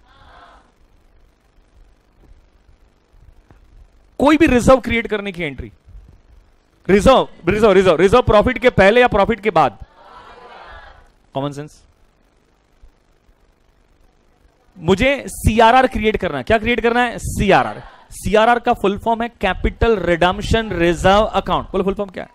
कोई भी रिजर्व क्रिएट करने की entry, reserve reserve reserve reserve profit के पहले या प्रॉफिट के बाद? Common sense. मुझे सीआरआर क्रिएट करना है। क्या क्रिएट करना है? सीआरआर। सीआरआर का फुल फॉर्म है कैपिटल रिडम्पशन रिजर्व अकाउंट। बोलो फुल फॉर्म क्या है?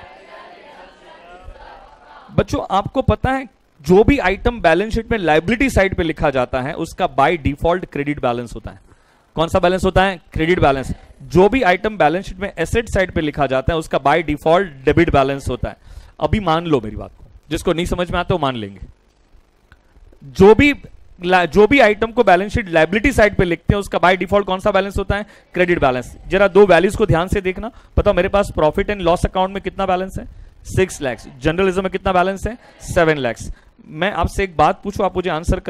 बच्चों आपको पता है जो भी आइटम बैलेंस शीट में लायबिलिटी साइड पे लिखा जाता है उसका बाय डिफॉल्ट क्रेडिट बैलेंस होता है। कौन सा बैलेंस होता है? Credit balance. जो भी आइटम बैलेंस शीट में एसेट साइड पे लिखा जाता है उसका बाय डिफॉल्ट डेबिट बैलेंस होता है। अभी मान लो मेरी बात को, जिसको नहीं समझ में आता वो मान लेंगे। जो भी जो भी आइटम को बैलेंस शीट लायबिलिटी साइड पे लिखते हैं उसका बाय डिफॉल्ट कौन सा बैलेंस होता है? Credit balance. जरा दो वैल्यूज को ध्यान से देखना। बताओ मेरे पास प्रॉफिट एंड लॉस अकाउंट में कितना बैलेंस है? सिक्स लैक्स। जनरलिज्म में कितना बैलेंस है? सेवन लैक्स। मैं आपसे एक बात पूछूं, आप मुझे आंसर करना।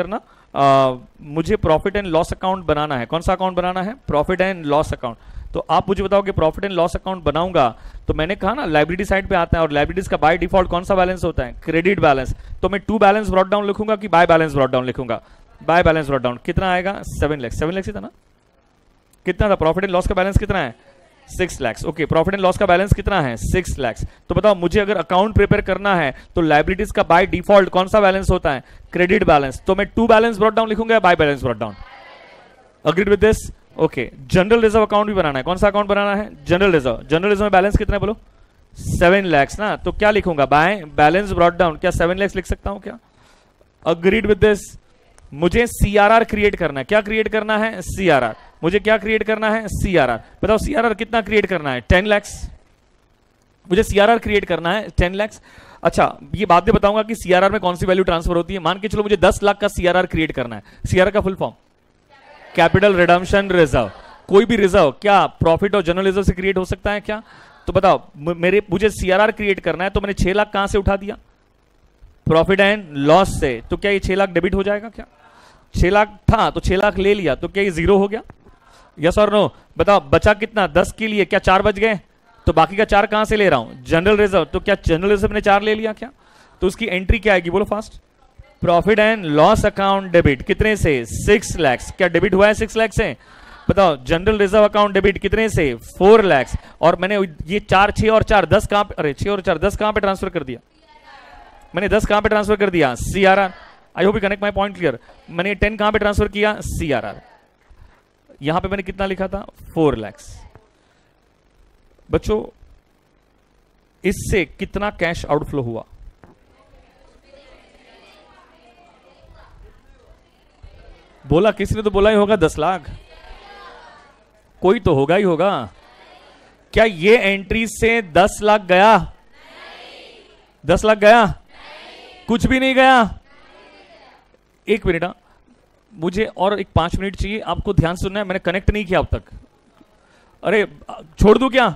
आ, मुझे प्रॉफिट एंड लॉस अकाउंट बनाना है। कौन सा अकाउंट बनाना है? Profit and loss account. तो आप मुझे बताओ कि प्रॉफिट एंड लॉस अकाउंट बनाऊंगा तो मैंने कहा ना लाइबिलिटी साइड पे आता है, और लाइबिलिटीज का बाय डिफॉल्ट कौन सा बैलेंस होता है? Credit balance. तो मैं टू बैलेंस ब्रॉट डाउन लिखूंगा कि बाय बैलेंस ब्रॉट डाउन लिखूंगा? By balance brought down. कितना आएगा? सेवन लैक्स। सेवन लैक्स ही था ना? कितना था? प्रॉफिट एंड लॉस का बैलेंस कितना है? Six lakhs. Okay, profit and loss का बैलेंस कितना है? सिक्स लैक्स। तो बताओ मुझे अगर अकाउंट प्रिपेयर करना है तो लाइबिलिटीज का बाय डिफॉल्ट कौन सा बैलेंस होता है? Credit balance. तो मैं टू बैलेंस ब्रॉट डाउन लिखूंगा या by balance brought down? Agreed with this? Okay, general reserve account भी बनाना है। कौन सा अकाउंट बनाना है? General reserve. जनरल रिजर्व में बैलेंस कितना है बोलो? सेवन लैक्स ना। तो क्या लिखूंगा? By balance brought down. क्या सेवन लैक्स लिख सकता हूं क्या? Agreed with this? मुझे सीआरआर क्रिएट करना है। क्या क्रिएट करना है? सीआरआर। मुझे क्या क्रिएट करना है? सीआरआर। बताओ सीआरआर कितना क्रिएट करना है? टेन लैक्स। मुझे सीआरआर क्रिएट करना है टेन लैक्स। अच्छा, ये बात भी बताऊंगा कि सीआरआर में कौन सी वैल्यू ट्रांसफर होती है। मान के चलो मुझे दस लाख का सीआरआर क्रिएट करना है। सीआरआर का full form capital redemption reserve. कोई भी रिजर्व क्या प्रॉफिट और जनरल रिजर्व से क्रिएट हो सकता है क्या? तो बताओ मेरे मुझे सीआरआर क्रिएट करना है तो मैंने छह लाख कहां से उठा दिया? प्रॉफिट एंड लॉस से। तो क्या ये छह लाख डेबिट हो जाएगा क्या? छह लाख था तो छह लाख ले लिया तो क्या ये जीरो हो गया? यस और नो? बताओ बचा कितना? दस के लिए क्या चार बच गए? तो बाकी का चार कहां से ले रहा हूं? General reserve. तो क्या जनरल रिजर्व ने चार ले लिया क्या? तो उसकी एंट्री क्या आएगी बोलो fast? Profit and loss account debit. कितने से? सिक्स लैक्स। क्या डेबिट हुआ है सिक्स लैक्स से? बताओ जनरल रिजर्व अकाउंट डेबिट कितने से? फोर लैक्स। और मैंने ये चार छह और चार दस कहां पे, अरे छह और चार दस कहां पे ट्रांसफर कर दिया? मैंने दस कहां पे ट्रांसफर कर दिया? CRR. I hope you connect my point clear. मैंने टेन कहां पे ट्रांसफर किया? सीआरआर। यहां पे मैंने कितना लिखा था? फोर लैक्स। बच्चों इससे कितना कैश आउटफ्लो हुआ? बोला किसी ने तो बोला ही होगा दस लाख। कोई तो होगा ही होगा। क्या ये एंट्री से दस लाख गया? दस लाख गया? कुछ भी नहीं गया। एक मिनट, हाँ मुझे और एक पांच मिनट चाहिए। आपको ध्यान सुनना है, मैंने कनेक्ट नहीं किया अब तक। अरे छोड़ दूं क्या?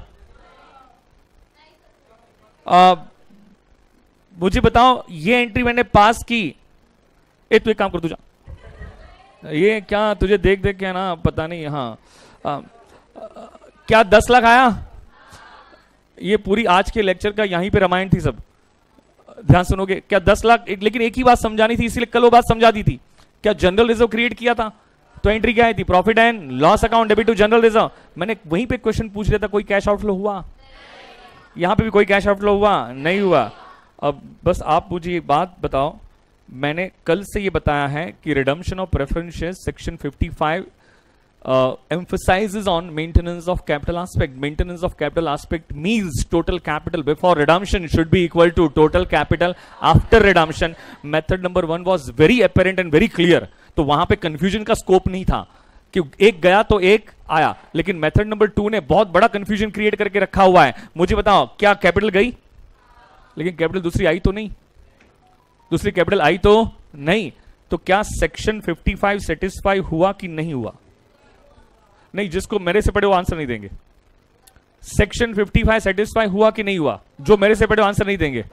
आ, मुझे बताओ ये एंट्री मैंने पास की। ए तू एक काम कर, तू जा। ये क्या तुझे देख देख के ना पता नहीं। हाँ आ, आ, क्या दस लाख आया? ये पूरी आज के लेक्चर का यहीं पे रामायण थी सब। ध्यान सुनोगे? क्या दस लाख? एक, लेकिन एक ही बात समझानी थी, इसलिए कल वो बात समझा दी थी। क्या जनरल रिजर्व क्रिएट किया था तो एंट्री क्या आई थी? Profit and loss account debit to general reserve. मैंने वहीं पे क्वेश्चन पूछ लिया था, कोई कैश आउटफ्लो हुआ? यहां पे भी कोई कैश आउटफ्लो हुआ? नहीं हुआ। अब बस आप मुझे एक बात बताओ, मैंने कल से ये बताया है कि redemption of preference shares section fifty five Uh, emphasizes on maintenance of capital aspect. Maintenance of capital aspect means total capital before redemption should be equal to total capital after redemption. Method number one was very apparent and very clear. तो वहां पे confusion का scope नहीं था कि एक गया तो एक आया, लेकिन मेथड नंबर टू ने बहुत बड़ा कंफ्यूजन क्रिएट करके रखा हुआ है। मुझे बताओ क्या कैपिटल गई? लेकिन कैपिटल दूसरी आई तो नहीं? दूसरी कैपिटल आई तो नहीं। तो क्या सेक्शन फिफ्टी फाइव सेटिस्फाई हुआ कि नहीं हुआ? नहीं, जिसको मेरे से पढ़े वो आंसर नहीं देंगे। सेक्शन फिफ्टी फाइव सेटिस्फाई हुआ कि नहीं हुआ? जो मेरे से पढ़े आंसर नहीं देंगे।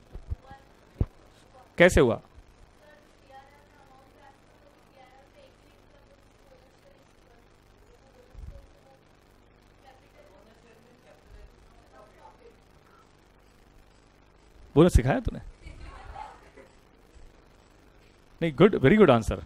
कैसे हुआ? बोलो, सिखाया तूने? नहीं, good, very good answer.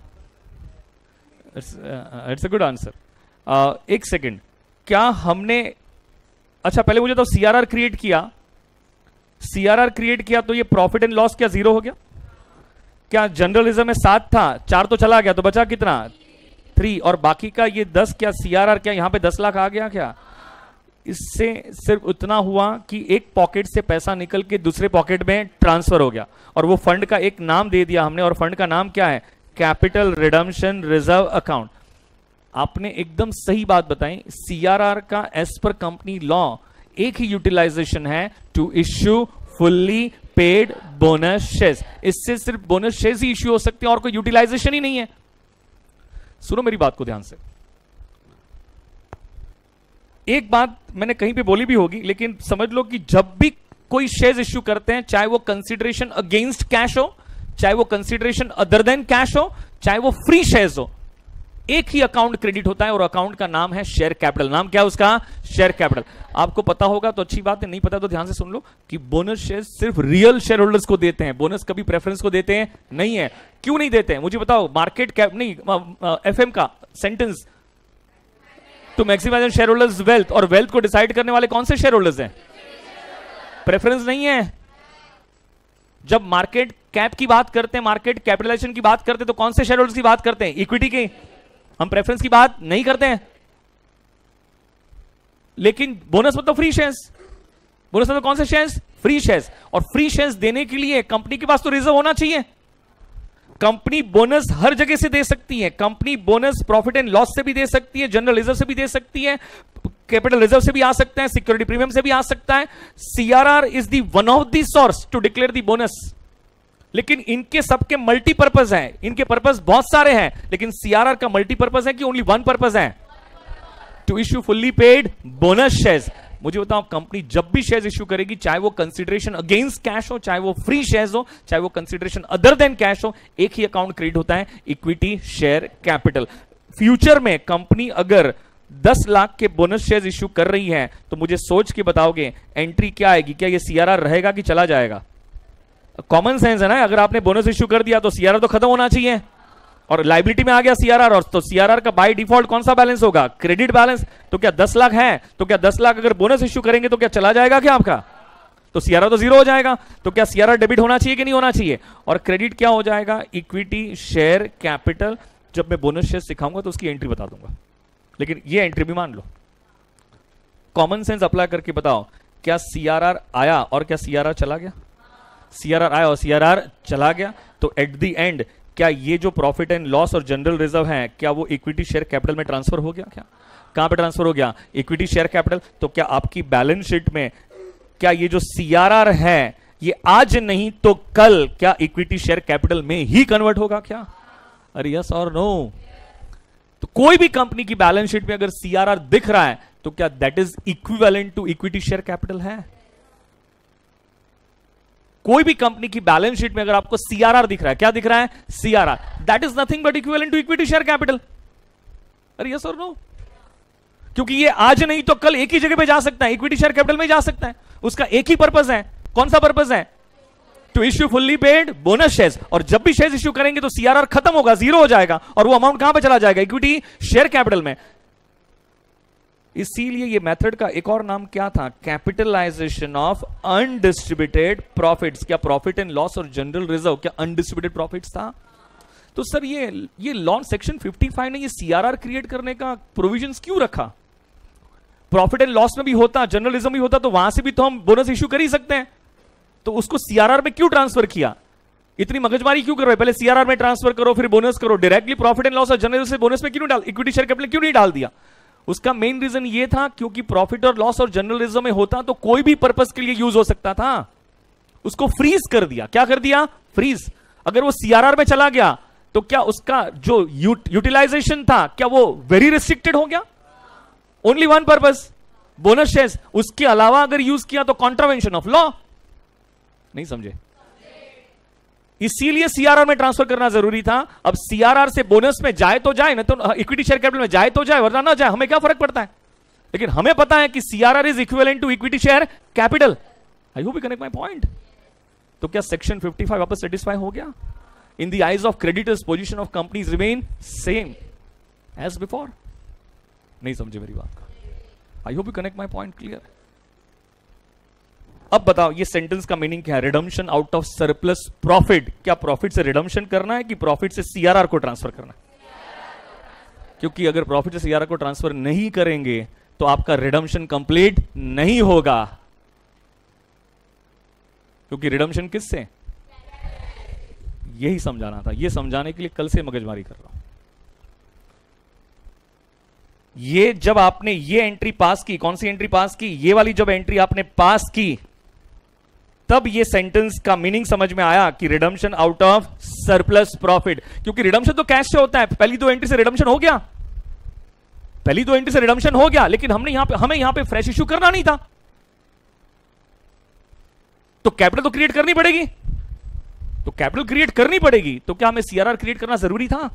It's a good answer. Uh, एक सेकंड, क्या हमने, अच्छा पहले मुझे तो सीआरआर क्रिएट किया, सीआरआर क्रिएट किया तो ये प्रॉफिट एंड लॉस क्या जीरो हो गया? क्या जनरल रिजर्व में सात था, चार तो चला गया, तो बचा कितना? थ्री। और बाकी का ये दस, क्या सीआरआर क्या यहां पे दस लाख आ गया क्या? इससे सिर्फ उतना हुआ कि एक पॉकेट से पैसा निकल के दूसरे पॉकेट में ट्रांसफर हो गया, और वो फंड का एक नाम दे दिया हमने, और फंड का नाम क्या है? Capital redemption reserve account. आपने एकदम सही बात बताई। सीआरआर का एज पर कंपनी लॉ एक ही यूटिलाइजेशन है, to issue fully paid bonus shares. इससे सिर्फ बोनस शेयर्स ही इश्यू हो सकते हैं और कोई यूटिलाइजेशन ही नहीं है। सुनो मेरी बात को ध्यान से। एक बात मैंने कहीं पे बोली भी होगी, लेकिन समझ लो कि जब भी कोई शेयर्स इश्यू करते हैं, चाहे वो कंसिडरेशन अगेंस्ट कैश हो, चाहे वो कंसिडरेशन अदर देन कैश हो, चाहे वो फ्री शेयर्स हो, एक ही अकाउंट क्रेडिट होता है और अकाउंट का नाम है शेयर कैपिटल। नाम क्या है उसका? Share capital. आपको पता होगा तो अच्छी बात है, नहीं पता तो ध्यान से सुन लो कि बोनस शेयर सिर्फ रियल शेयर होल्डर्स को देते हैं, बोनस कभी प्रेफरेंस को देते हैं नहीं है। क्यों नहीं देते हैं मुझे बताओ? मार्केट कैप नहीं, एफएम का sentence, to maximize share holders wealth, और वेल्थ को डिसाइड करने वाले कौन से शेयर होल्डर्स हैं? प्रेफरेंस नहीं है। जब मार्केट कैप की बात करते हैं, मार्केट कैपिटलाइजेशन की बात करते हैं, तो कौन से शेयर होल्डर्स की बात करते हैं? इक्विटी की। हम प्रेफरेंस की बात नहीं करते हैं। लेकिन बोनस मतलब फ्री शेयर्स, बोनस मतलब कौन से शेयर्स? Free shares. और फ्री शेयर्स देने के लिए कंपनी के पास तो रिजर्व होना चाहिए। कंपनी बोनस हर जगह से दे सकती है। Company bonus profit and loss से भी दे सकती है, जनरल रिजर्व से भी दे सकती है, कैपिटल रिजर्व से भी आ सकता है, सिक्योरिटी प्रीमियम से भी आ सकता है। CRR is the one of the source to declare the bonus. लेकिन इनके सबके मल्टीपर्पज हैं, इनके पर्पस बहुत सारे हैं, लेकिन सीआरआर का मल्टीपर्पज है कि ओनली वन पर्पस है, to issue fully paid bonus shares. मुझे बताओ, कंपनी जब भी शेयर्स इश्यू करेगी, चाहे वो कंसीडरेशन अगेंस्ट कैश हो, चाहे वो फ्री शेयर्स हो, चाहे वो कंसीडरेशन अदर देन कैश हो, एक ही अकाउंट क्रिएट होता है, इक्विटी शेयर कैपिटल। फ्यूचर में कंपनी अगर दस लाख के बोनस शेयर्स इश्यू कर रही है तो मुझे सोच के बताओगे एंट्री क्या आएगी? क्या ये सीआरआर रहेगा कि चला जाएगा? कॉमन सेंस है ना, अगर आपने बोनस इश्यू कर दिया तो सीआरआर तो खत्म होना चाहिए, और लाइबिलिटी में आ गया सीआरआर, और तो सीआरआर का बाय डिफॉल्ट कौन सा बैलेंस होगा? Credit balance. तो क्या दस लाख है तो क्या दस लाख अगर बोनस इश्यू करेंगे तो क्या चला जाएगा क्या आपका? तो सीआरआर तो जीरो हो जाएगा। तो क्या सीआरआर डेबिट होना चाहिए कि नहीं होना चाहिए? और क्रेडिट क्या हो जाएगा? Equity share capital. जब मैं बोनस शेयर सिखाऊंगा तो उसकी एंट्री बता दूंगा, लेकिन ये एंट्री भी मान लो। कॉमन सेंस अप्लाई करके बताओ, क्या सीआरआर आया और क्या सीआरआर चला गया? सीआरआर आया और सीआरआर चला गया, तो एट द एंड क्या ये जो प्रॉफिट एंड लॉस और जनरल रिजर्व है, क्या वो इक्विटी शेयर कैपिटल में ट्रांसफर हो गया? क्या कहां पे ट्रांसफर हो गया? Equity share capital. तो क्या आपकी बैलेंस शीट में क्या ये जो सीआरआर है ये आज नहीं तो कल क्या इक्विटी शेयर कैपिटल में ही कन्वर्ट होगा क्या? अरे यस और नो? तो कोई भी कंपनी की बैलेंस शीट में अगर सीआरआर दिख रहा है तो क्या that is equivalent to equity share capital है? कोई भी कंपनी की बैलेंस शीट में अगर आपको सीआरआर दिख रहा है, क्या दिख रहा है? CRR, that is nothing but equivalent to equity share capital. अरे यस और नो? क्योंकि ये आज नहीं तो कल एक ही जगह पे जा सकता है, इक्विटी शेयर कैपिटल में जा सकता है। उसका एक ही पर्पस है। कौन सा पर्पस है? To issue fully paid bonus shares. और जब भी शेयर्स इश्यू करेंगे तो सीआरआर खत्म होगा, जीरो हो जाएगा, और वो अमाउंट कहां पे चला जाएगा? इक्विटी शेयर कैपिटल में। इसीलिए ये मेथड का एक और नाम क्या था? Capitalization of undistributed profits. क्या प्रॉफिट एंड लॉस और जनरल रिजर्व क्या अनडिस्ट्रीब्यूटेड प्रॉफिट्स था? तो सर ये ये लॉ सेक्शन पचपन ने ये सीआरआर क्रिएट करने का प्रोविजंस क्यों रखा? प्रॉफिट एंड लॉस में भी होता, जनरल रिजर्व भी होता, तो वहां से भी तो हम बोनस इश्यू कर ही सकते हैं। तो उसको सीआरआर में क्यों ट्रांसफर किया? इतनी मगजमारी क्यों कर रहे हो? पहले सीआरआर में ट्रांसफर करो फिर बोनस करो। डायरेक्टली प्रॉफिट एंड लॉस और जनरल से बोनस में क्यों डाल, इक्विटी शेयर कैपिटल क्यों नहीं डाल दिया? उसका मेन रीजन ये था क्योंकि प्रॉफिट और लॉस और जनरल रिजर्व में होता तो कोई भी पर्पस के लिए यूज हो सकता था। उसको फ्रीज कर दिया। क्या कर दिया? फ्रीज। अगर वो सीआरआर में चला गया तो क्या उसका जो यूटिलाइजेशन था क्या वो वेरी रिस्ट्रिक्टेड हो गया? Only one purpose, bonus shares. उसके अलावा अगर यूज किया तो कॉन्ट्रावेंशन ऑफ लॉ। नहीं समझे? इसीलिए सीआरआर में ट्रांसफर करना जरूरी था। अब सीआरआर से बोनस में जाए तो जाए, ना तो इक्विटी शेयर कैपिटल में जाए तो जाए, वरना ना जाए, हमें क्या फर्क पड़ता है? लेकिन हमें पता है कि CRR is equivalent to equity share capital. I hope you connect my point. तो क्या सेक्शन पचपन वापस सेटिस्फाई हो गया? In the eyes of creditors position of companies remain same as before. नहीं समझे मेरी बात को? I hope you connect my point clear. अब बताओ ये सेंटेंस का मीनिंग क्या है? Redemption out of surplus profit. क्या प्रॉफिट से रिडम्पशन करना है कि प्रॉफिट से सीआरआर को ट्रांसफर करना है? क्योंकि अगर प्रॉफिट से सीआरआर को ट्रांसफर नहीं करेंगे तो आपका रिडम्पशन कंप्लीट नहीं होगा। क्योंकि रिडम्पशन किससे? यही समझाना था। ये समझाने के लिए कल से मगजमारी कर रहा हूं। ये जब आपने ये एंट्री पास की, कौन सी एंट्री पास की? ये वाली जब एंट्री आपने पास की तब ये सेंटेंस का मीनिंग समझ में आया कि redemption out of surplus profit. क्योंकि रिडम्पशन तो कैश से होता है। पहली दो एंट्री से रिडम्पशन हो गया, पहली दो एंट्री से रिडम्पशन हो गया, लेकिन हमने यहां पे हमें यहां पे फ्रेश इश्यू करना नहीं था। तो कैपिटल तो क्रिएट करनी पड़ेगी। तो कैपिटल क्रिएट करनी पड़ेगी, तो क्या हमें सीआरआर क्रिएट करना जरूरी था?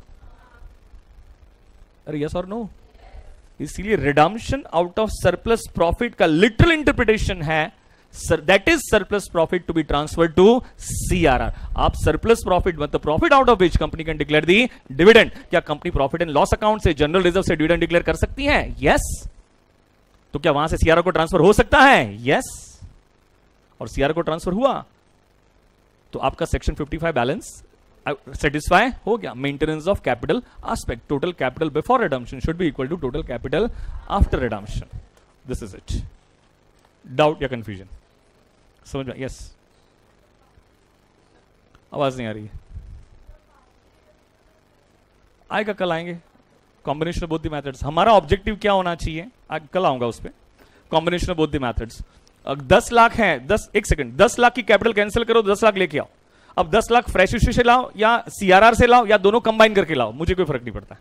अरे यस और नो? इसीलिए redemption out of surplus profit का लिटरल इंटरप्रिटेशन है that is surplus profit to be transfer to CRR. आप सरप्लस प्रॉफिट मतलब profit out of which company can declare the dividend. क्या company profit and loss account से जनरल रिजर्व से डिविडेंड डिक्लेयर कर सकती है? Yes yes. तो क्या वहां से सीआरआर को ट्रांसफर हो सकता है? Yes yes. और सीआरआर को ट्रांसफर हुआ तो आपका section fifty five balance satisfy हो गया. Maintenance of capital aspect, total capital before redemption should be equal to total capital after redemption. This is it. Doubt या कंफ्यूजन? समझ में? यस. आवाज नहीं आ रही है. आएगा, कल आएंगे. Combination of both the methods. हमारा ऑब्जेक्टिव क्या होना चाहिए? आ, कल आऊंगा उस पर. Combination of both the methods. दस लाख है, दस एक सेकंड दस लाख की कैपिटल कैंसिल करो, दस लाख लेके आओ. अब दस लाख फ्रेश इश्यू से लाओ या सीआरआर से लाओ या दोनों कंबाइन करके लाओ, मुझे कोई फर्क नहीं पड़ता.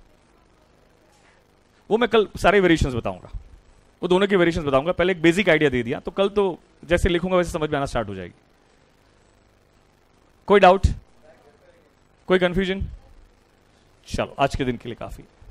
वो मैं कल सारे वेरिएशंस बताऊंगा, वो दोनों की वेरिएशंस बताऊंगा. पहले एक बेसिक आइडिया दे दिया, तो कल तो जैसे लिखूंगा वैसे समझ में आना स्टार्ट हो जाएगी. कोई डाउट, कोई कंफ्यूजन? चलो आज के दिन के लिए काफी.